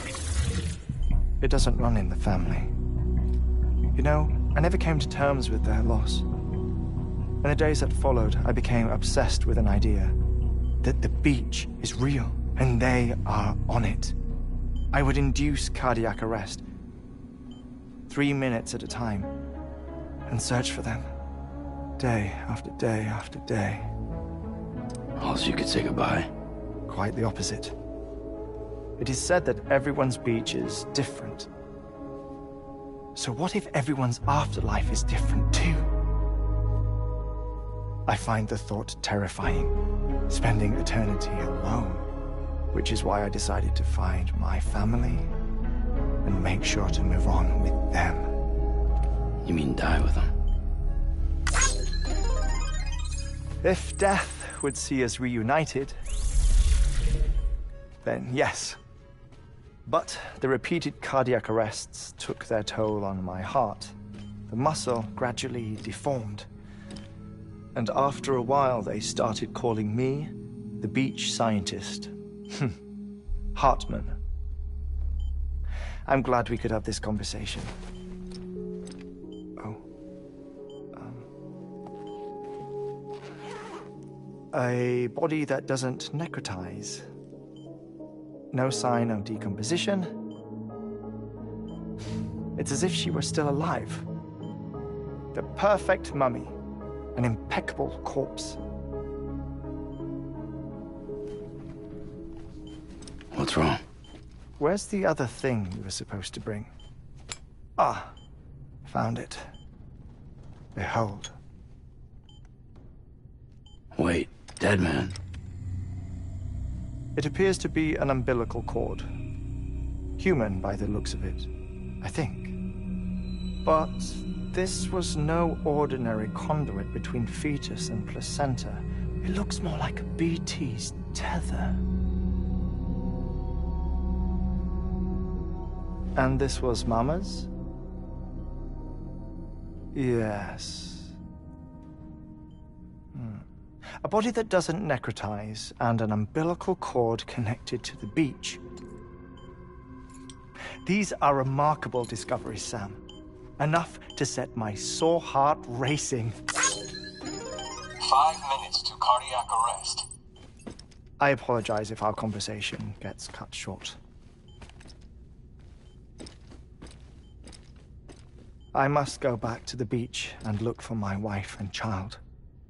It doesn't run in the family. You know, I never came to terms with their loss. In the days that followed, I became obsessed with an idea that the beach is real and they are on it. I would induce cardiac arrest, three minutes at a time, and search for them, day after day after day. Also, you could say goodbye. Quite the opposite. It is said that everyone's beach is different. So what if everyone's afterlife is different too? I find the thought terrifying, spending eternity alone, which is why I decided to find my family and make sure to move on with them. You mean die with them? If death would see us reunited, then yes. But the repeated cardiac arrests took their toll on my heart. The muscle gradually deformed. And after a while, they started calling me the beach scientist. Hartman. I'm glad we could have this conversation. Oh. Um. A body that doesn't necrotize. No sign of decomposition. It's as if she were still alive. The perfect mummy. An impeccable corpse. What's wrong? Where's the other thing you were supposed to bring? Ah, found it. Behold. Wait, dead man? It appears to be an umbilical cord. Human by the looks of it, I think. But this was no ordinary conduit between fetus and placenta. It looks more like a B T's tether. And this was Mama's? Yes. Hmm. A body that doesn't necrotize and an umbilical cord connected to the beach. These are remarkable discoveries, Sam. Enough to set my sore heart racing. Five minutes to cardiac arrest. I apologize if our conversation gets cut short. I must go back to the beach and look for my wife and child.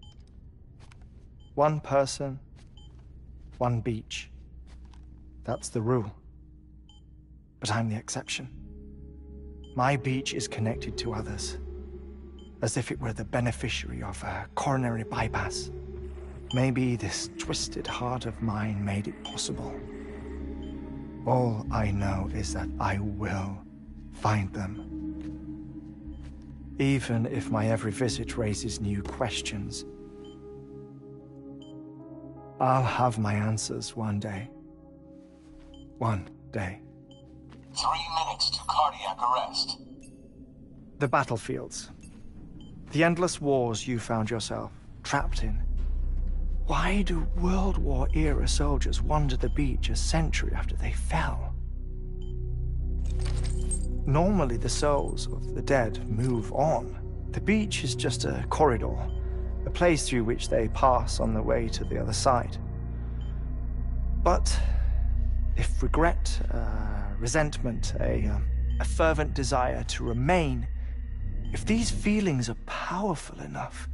One person, one beach. That's the rule. But I'm the exception. My beach is connected to others, as if it were the beneficiary of a coronary bypass. Maybe this twisted heart of mine made it possible. All I know is that I will find them. Even if my every visit raises new questions, I'll have my answers one day. One day. Three minutes to cardiac arrest. The battlefields. The endless wars you found yourself trapped in. Why do World War era soldiers wander the beach a century after they fell? Normally the souls of the dead move on. The beach is just a corridor, a place through which they pass on the way to the other side. But if regret, uh, resentment, a, uh, a fervent desire to remain, if these feelings are powerful enough,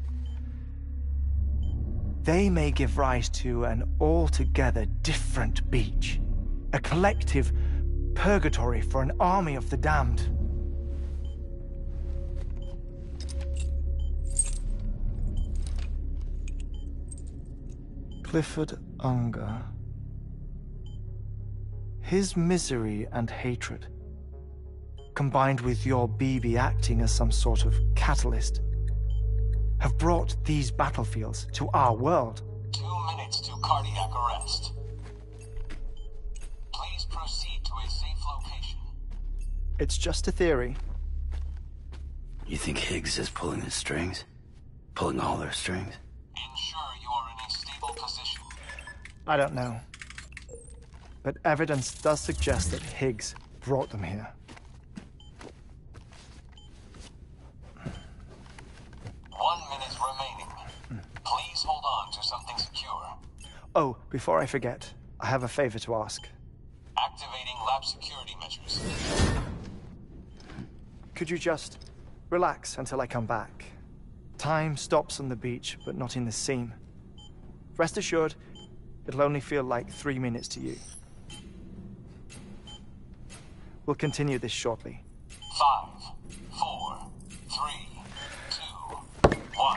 they may give rise to an altogether different beach, a collective purgatory for an army of the damned. Clifford Unger. His misery and hatred, combined with your B B acting as some sort of catalyst, have brought these battlefields to our world. Two minutes to cardiac arrest. Please proceed to a safe location. It's just a theory. You think Higgs is pulling the strings? Pulling all their strings? Ensure you are in a stable position. I don't know. But evidence does suggest that Higgs brought them here. One minute remaining. Please hold on to something secure. Oh, before I forget, I have a favor to ask. Activating lab security measures. Could you just relax until I come back? Time stops on the beach, but not in the scene. Rest assured, it'll only feel like three minutes to you. We'll continue this shortly. Five, four, three, two, one.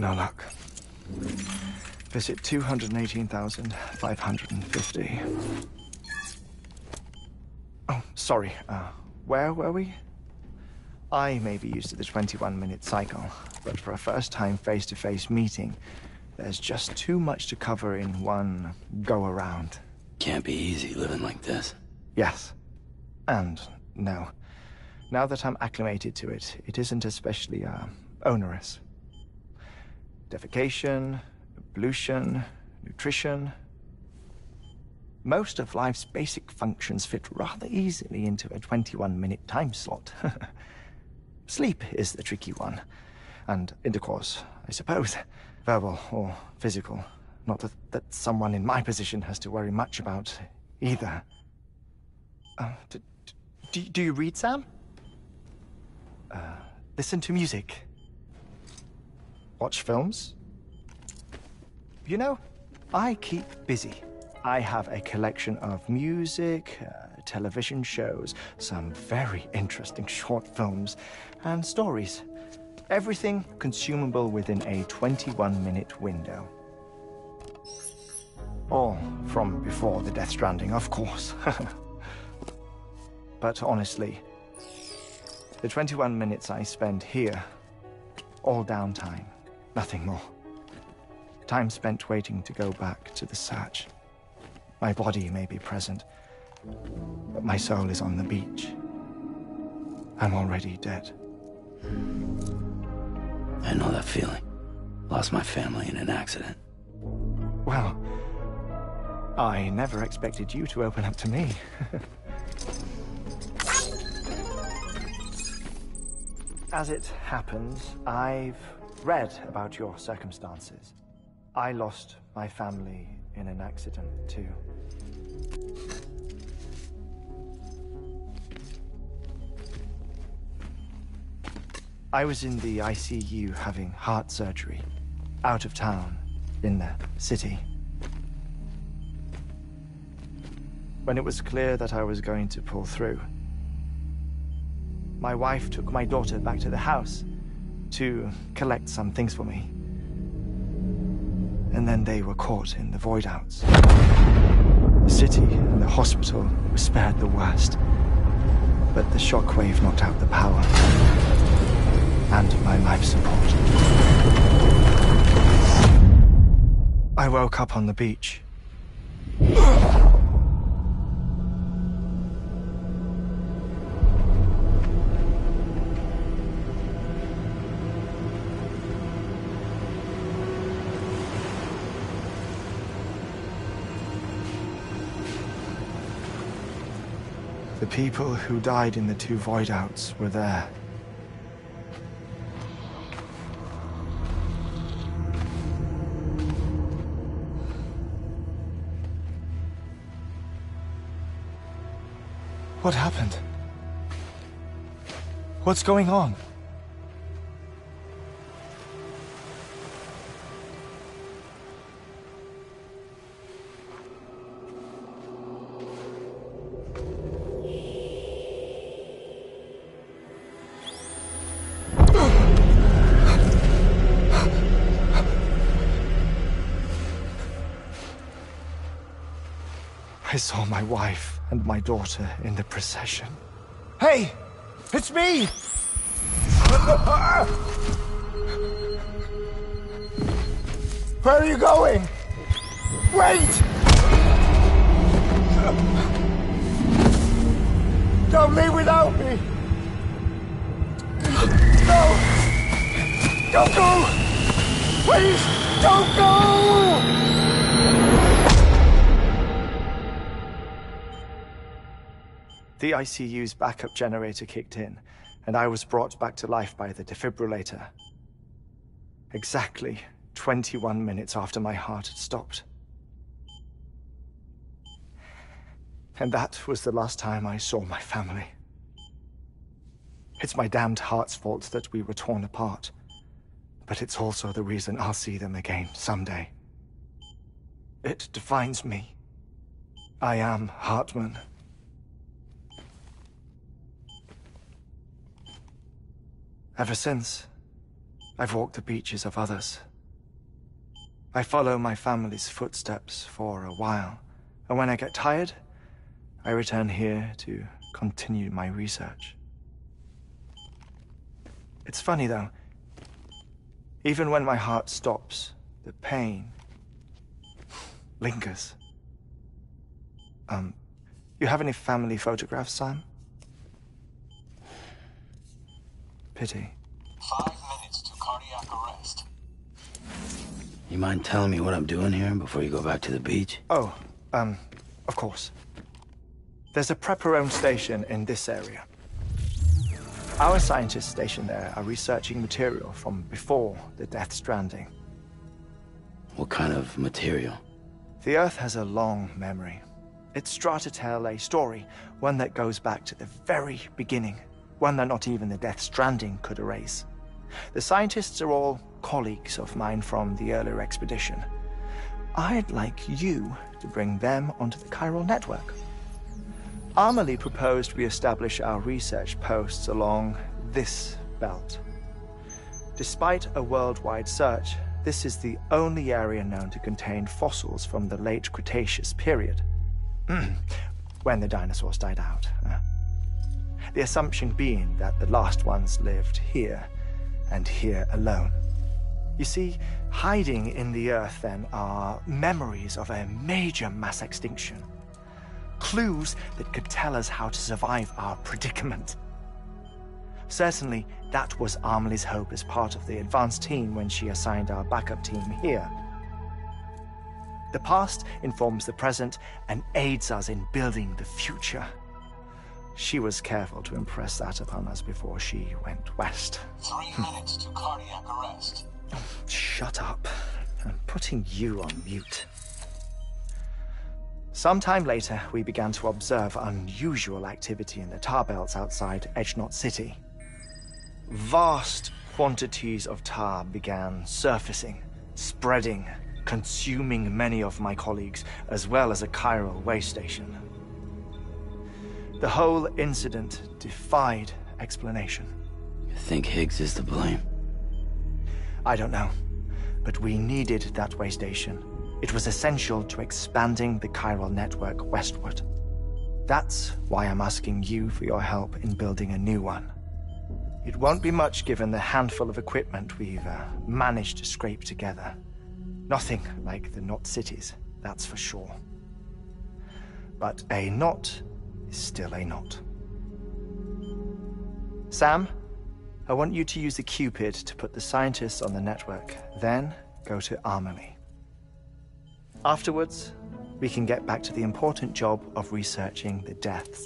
No luck. Visit two hundred eighteen thousand five hundred fifty. Oh, sorry. Uh, where were we? I may be used to the twenty-one minute cycle, but for a first-time face-to-face meeting, there's just too much to cover in one go-around. Can't be easy living like this. Yes. And no. Now that I'm acclimated to it, it isn't especially, uh, onerous. Defecation, pollution, nutrition. Most of life's basic functions fit rather easily into a twenty-one minute time slot. Sleep is the tricky one. And intercourse, I suppose. Verbal or physical. Not that, that someone in my position has to worry much about either. Uh, do, do, do you read, Sam? Uh, listen to music. Watch films. You know, I keep busy. I have a collection of music, uh, television shows, some very interesting short films, and stories. Everything consumable within a twenty-one minute window. All from before the Death Stranding, of course. But honestly, the twenty-one minutes I spend here, all downtime, nothing more. Time spent waiting to go back to the search. My body may be present, but my soul is on the beach. I'm already dead. I know that feeling. Lost my family in an accident. Well, I never expected you to open up to me. As it happens, I've read about your circumstances. I lost my family in an accident, too. I was in the I C U having heart surgery, out of town, in the city. When it was clear that I was going to pull through, my wife took my daughter back to the house to collect some things for me. And then they were caught in the void outs. The city and the hospital were spared the worst, but the shockwave knocked out the power and my life support. I woke up on the beach. The people who died in the two void outs were there. What happened? What's going on? I saw my wife and my daughter in the procession. Hey! It's me! Where are you going? Wait! Don't leave without me! No! Don't go! Please, don't go! The I C U's backup generator kicked in, and I was brought back to life by the defibrillator. Exactly twenty-one minutes after my heart had stopped. And that was the last time I saw my family. It's my damned heart's fault that we were torn apart, but it's also the reason I'll see them again someday. It defines me. I am Hartman. Ever since, I've walked the beaches of others I follow my family's footsteps for a while, and when I get tired, I return here to continue my research. It's funny, though. Even when my heart stops, the pain lingers. Um, you have any family photographs, Sam? Pity. Five minutes to cardiac arrest. You mind telling me what I'm doing here before you go back to the beach? Oh, um, of course. There's a Prepperone station in this area. Our scientists stationed there are researching material from before the Death Stranding. What kind of material? The Earth has a long memory. It's trying to tell a story, one that goes back to the very beginning, one that not even the Death Stranding could erase. The scientists are all colleagues of mine from the earlier expedition. I'd like you to bring them onto the chiral network. Amelie proposed we establish our research posts along this belt. Despite a worldwide search, this is the only area known to contain fossils from the late Cretaceous period, when the dinosaurs died out. Uh, the assumption being that the last ones lived here, and here alone. You see, hiding in the Earth, then, are memories of a major mass extinction. Clues that could tell us how to survive our predicament. Certainly, that was Amelie's hope as part of the advanced team when she assigned our backup team here. The past informs the present and aids us in building the future. She was careful to impress that upon us before she went west. Three minutes to cardiac arrest. Shut up. I'm putting you on mute. Sometime later, we began to observe unusual activity in the tar belts outside Edgenot City. Vast quantities of tar began surfacing, spreading, consuming many of my colleagues, as well as a chiral way station. The whole incident defied explanation. You think Higgs is to blame? I don't know, but we needed that way station. It was essential to expanding the chiral network westward. That's why I'm asking you for your help in building a new one. It won't be much given the handful of equipment we've uh, managed to scrape together. Nothing like the Knot cities, that's for sure. But a knot is still a knot. Sam, I want you to use the Cupid to put the scientists on the network, then go to Amelie. Afterwards, we can get back to the important job of researching the deaths.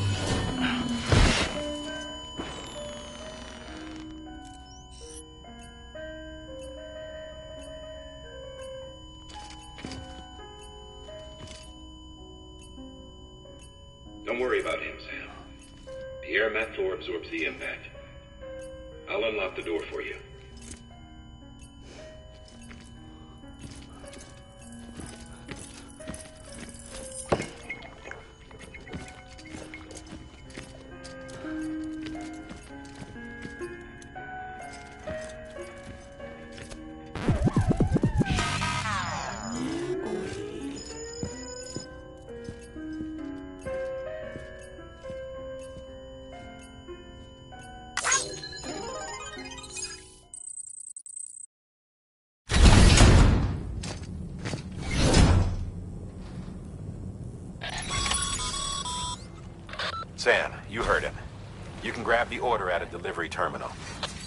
Don't worry about him, Sam. The air mat floor absorbs the impact. I'll unlock the door for you. Sam, you heard him. You can grab the order at a delivery terminal.